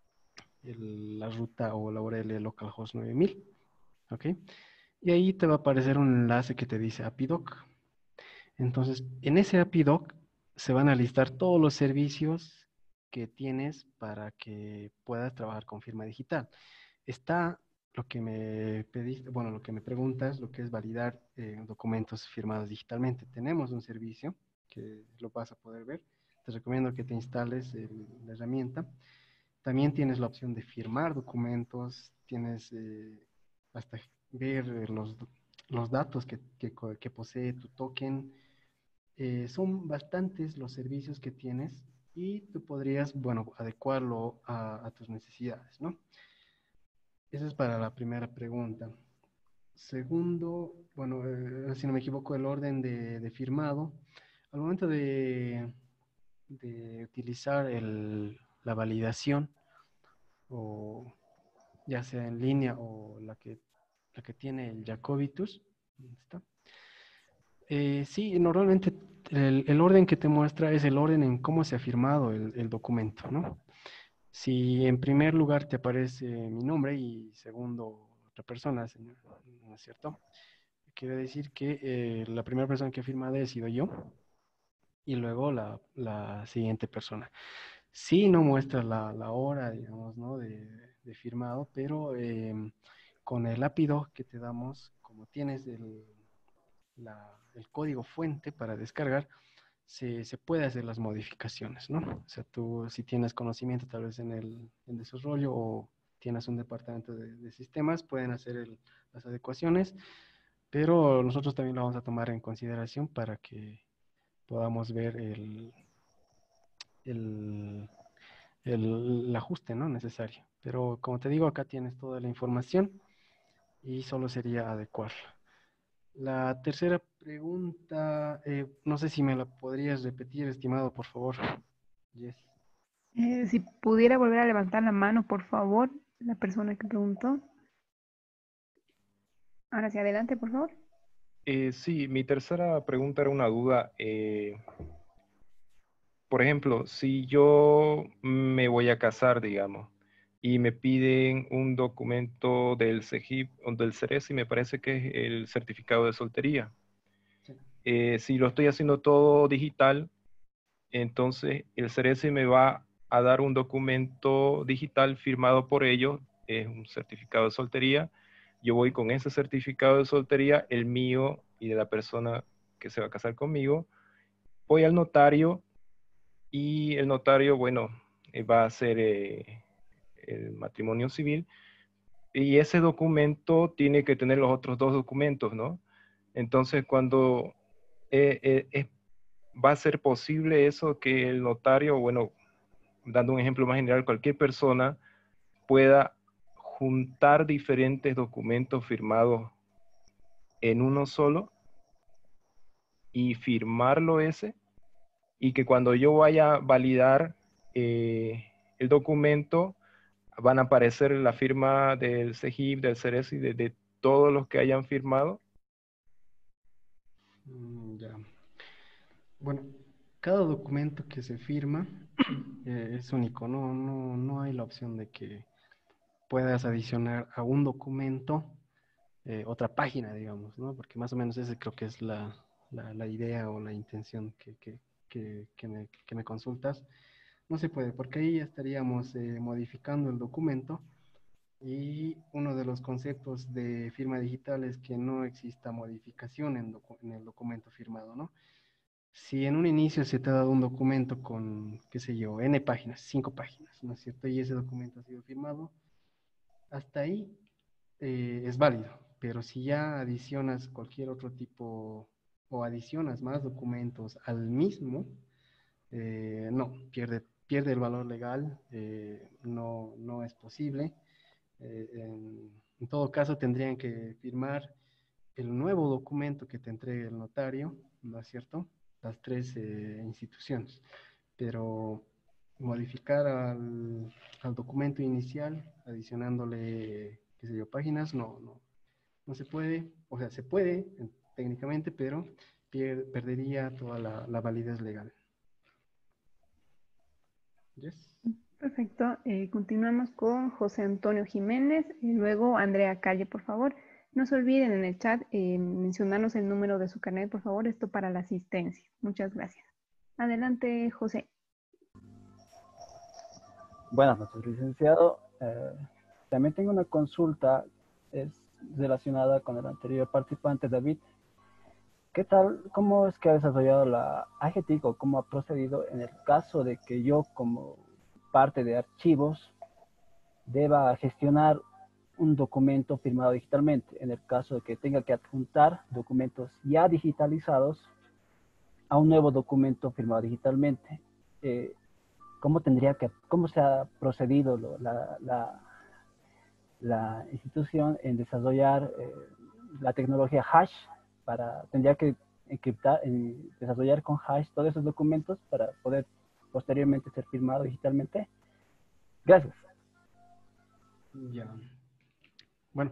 el- la ruta o la U R L localhost nueve mil, ¿ok? Y ahí te va a aparecer un enlace que te dice A P I Doc. Entonces, en ese A P I Doc se van a listar todos los servicios que tienes para que puedas trabajar con firma digital. Está lo que me pediste, bueno, lo que me preguntas, lo que es validar eh, documentos firmados digitalmente. Tenemos un servicio que lo vas a poder ver. Te recomiendo que te instales el- la herramienta. También tienes la opción de firmar documentos, tienes eh, hasta ver eh, los, los datos que, que co- que posee tu token. Eh, son bastantes los servicios que tienes y tú podrías, bueno, adecuarlo a, a tus necesidades, ¿no? Esa es para la primera pregunta. Segundo, bueno, eh, si no me equivoco, el orden de, de firmado. Al momento de, de utilizar el- la validación, o ya sea en línea o la que, la que tiene el Jacobitus, ¿dónde está? Eh, sí, normalmente el, el orden que te muestra es el orden en cómo se ha firmado el, el documento, ¿no? Si en primer lugar te aparece mi nombre y segundo otra persona, señor, ¿no es cierto? Quiere decir que eh, la primera persona que ha firmado he sido yo y luego la, la siguiente persona. Sí, no muestra la, la hora, digamos, ¿no? de, de firmado, pero eh, con el lápido que te damos, como tienes el, la- el código fuente para descargar, se, se puede hacer las modificaciones, ¿no? O sea, tú si tienes conocimiento tal vez en el en desarrollo o tienes un departamento de, de sistemas, pueden hacer el- las adecuaciones, pero nosotros también lo vamos a tomar en consideración para que podamos ver el, el, el, el ajuste, ¿no? Necesario. Pero como te digo, acá tienes toda la información y solo sería adecuarla. La tercera pregunta, eh, no sé si me la podrías repetir, estimado, por favor. Yes. Eh, si pudiera volver a levantar la mano, por favor, la persona que preguntó. Ahora sí, adelante, por favor. Eh, sí, mi tercera pregunta era una duda. eh, por ejemplo, si yo me voy a casar, digamos, y me piden un documento del CEGIP o del CERESI, me parece que es el certificado de soltería. Sí. Eh, si lo estoy haciendo todo digital, entonces el CERESI me va a dar un documento digital firmado por ellos, es un certificado de soltería. Yo voy con ese certificado de soltería, el mío y de la persona que se va a casar conmigo, voy al notario y el notario, bueno, eh, va a hacer eh, el matrimonio civil y ese documento tiene que tener los otros dos documentos, ¿no? Entonces, cuando eh, eh, es- va a ser posible eso que el notario, bueno, dando un ejemplo más general, cualquier persona pueda juntar diferentes documentos firmados en uno solo y firmarlo ese, y que cuando yo vaya a validar eh, el documento, van a aparecer la firma del CEGIP, del CERESI, de, de todos los que hayan firmado. Mm, ya. Bueno, cada documento que se firma eh, es único, no, no, no hay la opción de que puedas adicionar a un documento eh, otra página, digamos, ¿no? Porque más o menos ese creo que es la, la, la idea o la intención que, que, que, que me, que me consultas. No se puede, porque ahí ya estaríamos eh, modificando el documento y uno de los conceptos de firma digital es que no exista modificación en, docu- en el documento firmado, ¿no? Si en un inicio se te ha dado un documento con, qué sé yo, N páginas, cinco páginas, ¿no es cierto? Y ese documento ha sido firmado, hasta ahí eh, es válido, pero si ya adicionas cualquier otro tipo o adicionas más documentos al mismo, eh, no, pierde, pierde el valor legal, eh, no, no es posible. Eh, en, en todo caso, tendrían que firmar el nuevo documento que te entregue el notario, ¿no es cierto? Las tres eh, instituciones, pero modificar al, al documento inicial, adicionándole, qué sé yo, páginas, no, no, no se puede, o sea, se puede eh, técnicamente, pero pier- perdería toda la, la validez legal. Yes. Perfecto. Eh, continuamos con José Antonio Jiménez y luego Andrea Calle, por favor. No se olviden en el chat eh, mencionarnos el número de su carnet, por favor, esto para la asistencia. Muchas gracias. Adelante, José. Buenas noches, licenciado. Eh, también tengo una consulta, es relacionada con el anterior participante, David. ¿Qué tal, cómo es que ha desarrollado la A G T I C o cómo ha procedido en el caso de que yo, como parte de archivos, deba gestionar un documento firmado digitalmente, en el caso de que tenga que adjuntar documentos ya digitalizados a un nuevo documento firmado digitalmente? Eh, ¿Cómo tendría que, cómo se ha procedido lo, la, la, la institución en desarrollar eh, la tecnología hash para, tendría que encriptar, en desarrollar con hash todos esos documentos para poder posteriormente ser firmado digitalmente? Gracias. Ya. Bueno,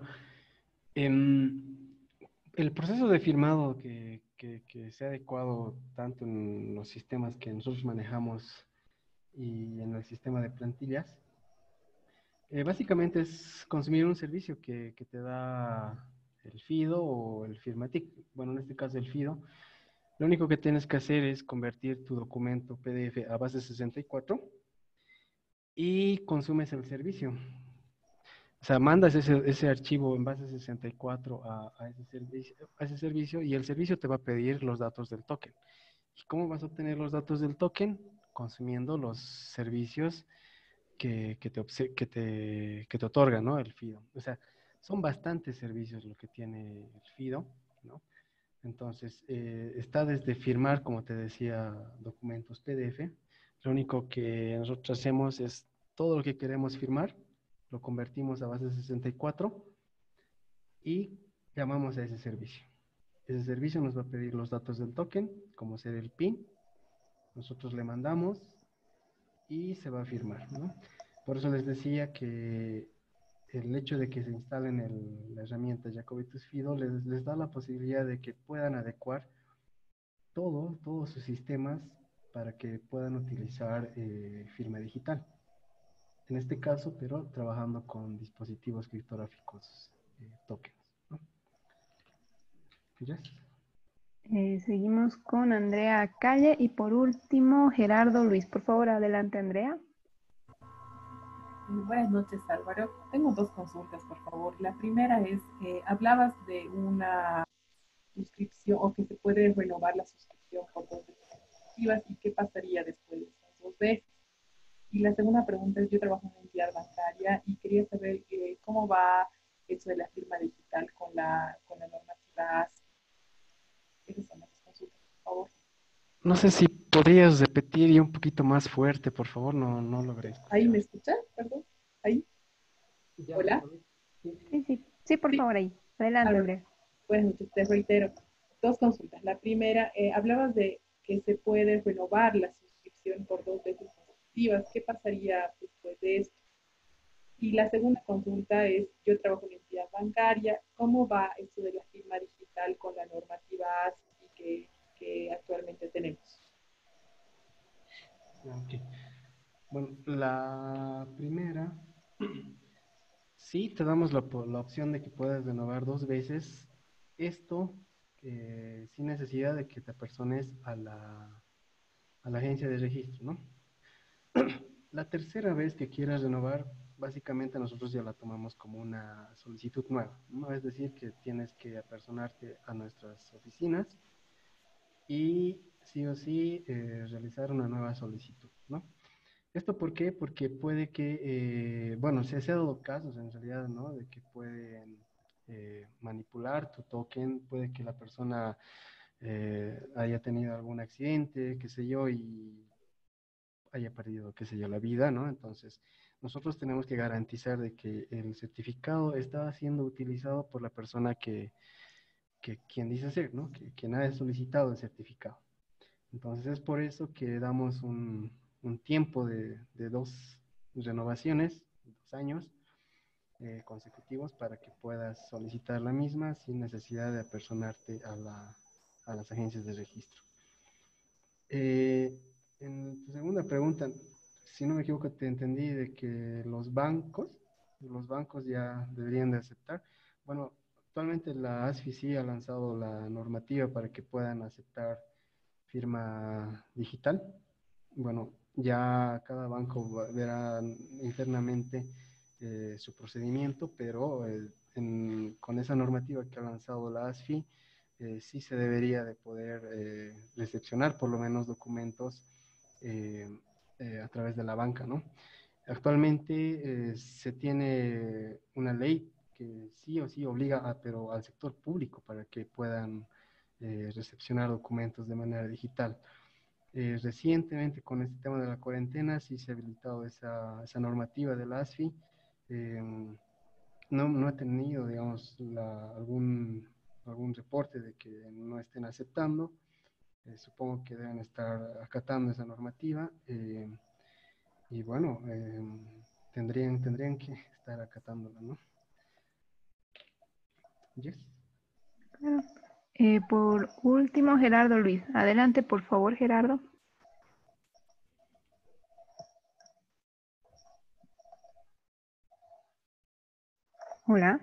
em, el proceso de firmado que, que, que se ha adecuado tanto en los sistemas que nosotros manejamos y en el sistema de plantillas, eh, básicamente es consumir un servicio que, que te da el FIDO o el Firmatic. Bueno, en este caso el FIDO. Lo único que tienes que hacer es convertir tu documento P D F a base sesenta y cuatro y consumes el servicio. O sea, mandas ese, ese archivo en base sesenta y cuatro a, a, ese servicio, a ese servicio y el servicio te va a pedir los datos del token. ¿Y cómo vas a obtener los datos del token? Consumiendo los servicios que, que, te, que, te, que te otorga, ¿no? El FIDO. O sea, son bastantes servicios lo que tiene el FIDO, ¿no? Entonces, eh, está desde firmar, como te decía, documentos P D F. Lo único que nosotros hacemos es todo lo que queremos firmar, lo convertimos a base sesenta y cuatro y llamamos a ese servicio. Ese servicio nos va a pedir los datos del token, como ser el PIN. Nosotros le mandamos y se va a firmar, ¿no? Por eso les decía que el hecho de que se instalen el, la herramienta Jacobitus Fido les, les da la posibilidad de que puedan adecuar todo, todos sus sistemas para que puedan utilizar eh, firma digital. En este caso, pero trabajando con dispositivos criptográficos eh, tokens, ¿no? ¿Ya? Eh, seguimos con Andrea Calle y por último Gerardo Luis. Por favor, adelante, Andrea. Buenas noches, Álvaro. Tengo dos consultas, por favor. La primera es, eh, hablabas de una suscripción o que se puede renovar la suscripción por dos veces consecutivas y qué pasaría después de esas dos veces. Y la segunda pregunta es, yo trabajo en una entidad bancaria y quería saber eh, cómo va eso de la firma digital con la, con la normativa A S I. Esas son las consultas, por favor. No sé si podrías repetir y un poquito más fuerte, por favor, no, no logré escuchar. ¿Ahí me escuchan? Perdón. ¿Ahí? Ya, ¿Hola? Sí, sí, sí, por Sí. favor, ahí. Adelante, Ah, Andrea. buenas noches, te reitero. Dos consultas. La primera, eh, hablabas de que se puede renovar la suscripción por dos veces consecutivas. ¿Qué pasaría después de esto? Y la segunda consulta es, yo trabajo en entidad bancaria, ¿cómo va esto de la firma digital con la normativa A S I que, que actualmente tenemos? Ok. Bueno, la primera, sí te damos la, po- la opción de que puedas renovar dos veces. Esto eh, sin necesidad de que te apersones a la, a la agencia de registro, ¿no? La tercera vez que quieras renovar, básicamente nosotros ya la tomamos como una solicitud nueva, ¿no? Es decir, que tienes que apersonarte a nuestras oficinas y sí o sí eh, realizar una nueva solicitud, ¿no? ¿Esto por qué? Porque puede que, eh, bueno, se, se ha dado casos en realidad, ¿no? De que pueden eh, manipular tu token, puede que la persona eh, haya tenido algún accidente, qué sé yo, y haya perdido, qué sé yo, la vida, ¿no? Entonces, nosotros tenemos que garantizar de que el certificado está siendo utilizado por la persona que, que quien dice ser, ¿no? Que quien ha solicitado el certificado. Entonces, es por eso que damos un, un tiempo de, de dos renovaciones, dos años eh, consecutivos para que puedas solicitar la misma sin necesidad de apersonarte a, la, a las agencias de registro. Eh, en tu segunda pregunta, si no me equivoco, te entendí de que los bancos, los bancos ya deberían de aceptar. Bueno, actualmente la A S F I sí ha lanzado la normativa para que puedan aceptar firma digital. Bueno, ya cada banco va- verá internamente eh, su procedimiento, pero eh, en- con esa normativa que ha lanzado la A S F I, eh, sí se debería de poder eh, recepcionar por lo menos documentos eh, eh, a través de la banca, ¿no? Actualmente eh, se tiene una ley que sí o sí obliga a, pero al sector público para que puedan eh, recepcionar documentos de manera digital. Eh, recientemente con este tema de la cuarentena sí se ha habilitado esa, esa normativa de la A S F I. Eh, no, no he tenido, digamos, la- algún, algún reporte de que no estén aceptando. Eh, supongo que deben estar acatando esa normativa. eh, y bueno, eh, tendrían, tendrían que estar acatándola, ¿no? Yes. Claro. Eh, por último, Gerardo Luis. Adelante, por favor, Gerardo. Hola.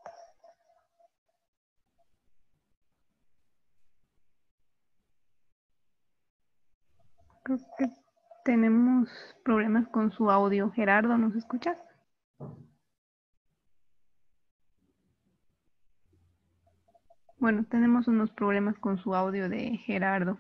Creo que tenemos problemas con su audio. Gerardo, ¿nos escuchas? Bueno, tenemos unos problemas con su audio de Gerardo.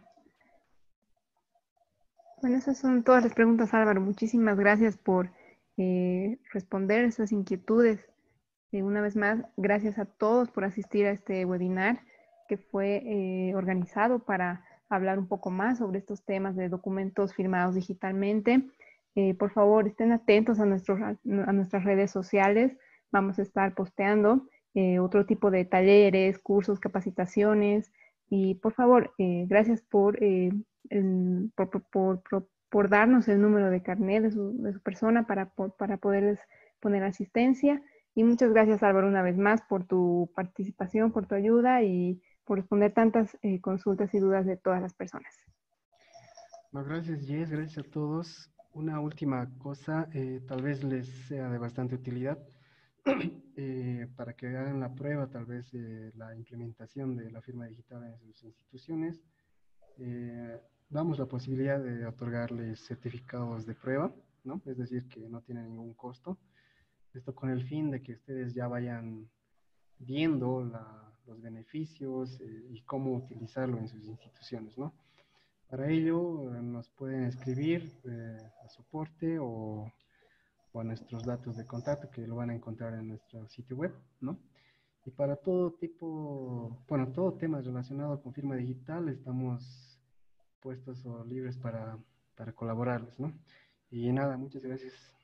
Bueno, esas son todas las preguntas, Álvaro. Muchísimas gracias por eh, responder esas inquietudes. Eh, una vez más, gracias a todos por asistir a este webinar que fue eh, organizado para hablar un poco más sobre estos temas de documentos firmados digitalmente. Eh, por favor, estén atentos a, nuestros, a nuestras redes sociales. Vamos a estar posteando eh, otro tipo de talleres, cursos, capacitaciones. Y por favor, eh, gracias por, eh, el, por, por, por, por, darnos el número de carnet de su, de su persona para, por, para poderles poner asistencia. Y muchas gracias, Álvaro, una vez más por tu participación, por tu ayuda y por responder tantas eh, consultas y dudas de todas las personas. No, gracias, Jess, gracias a todos. Una última cosa, eh, tal vez les sea de bastante utilidad eh, para que hagan la prueba, tal vez, de la implementación de la firma digital en sus instituciones. Eh, damos la posibilidad de otorgarles certificados de prueba, ¿no? Es decir, que no tienen ningún costo. Esto con el fin de que ustedes ya vayan viendo la, los beneficios eh, y cómo utilizarlo en sus instituciones, ¿no? Para ello eh, nos pueden escribir eh, a soporte o, o a nuestros datos de contacto que lo van a encontrar en nuestro sitio web, ¿no? Y para todo tipo, bueno, todo tema relacionado con firma digital estamos puestos o libres para, para colaborarles, ¿no? Y nada, muchas gracias.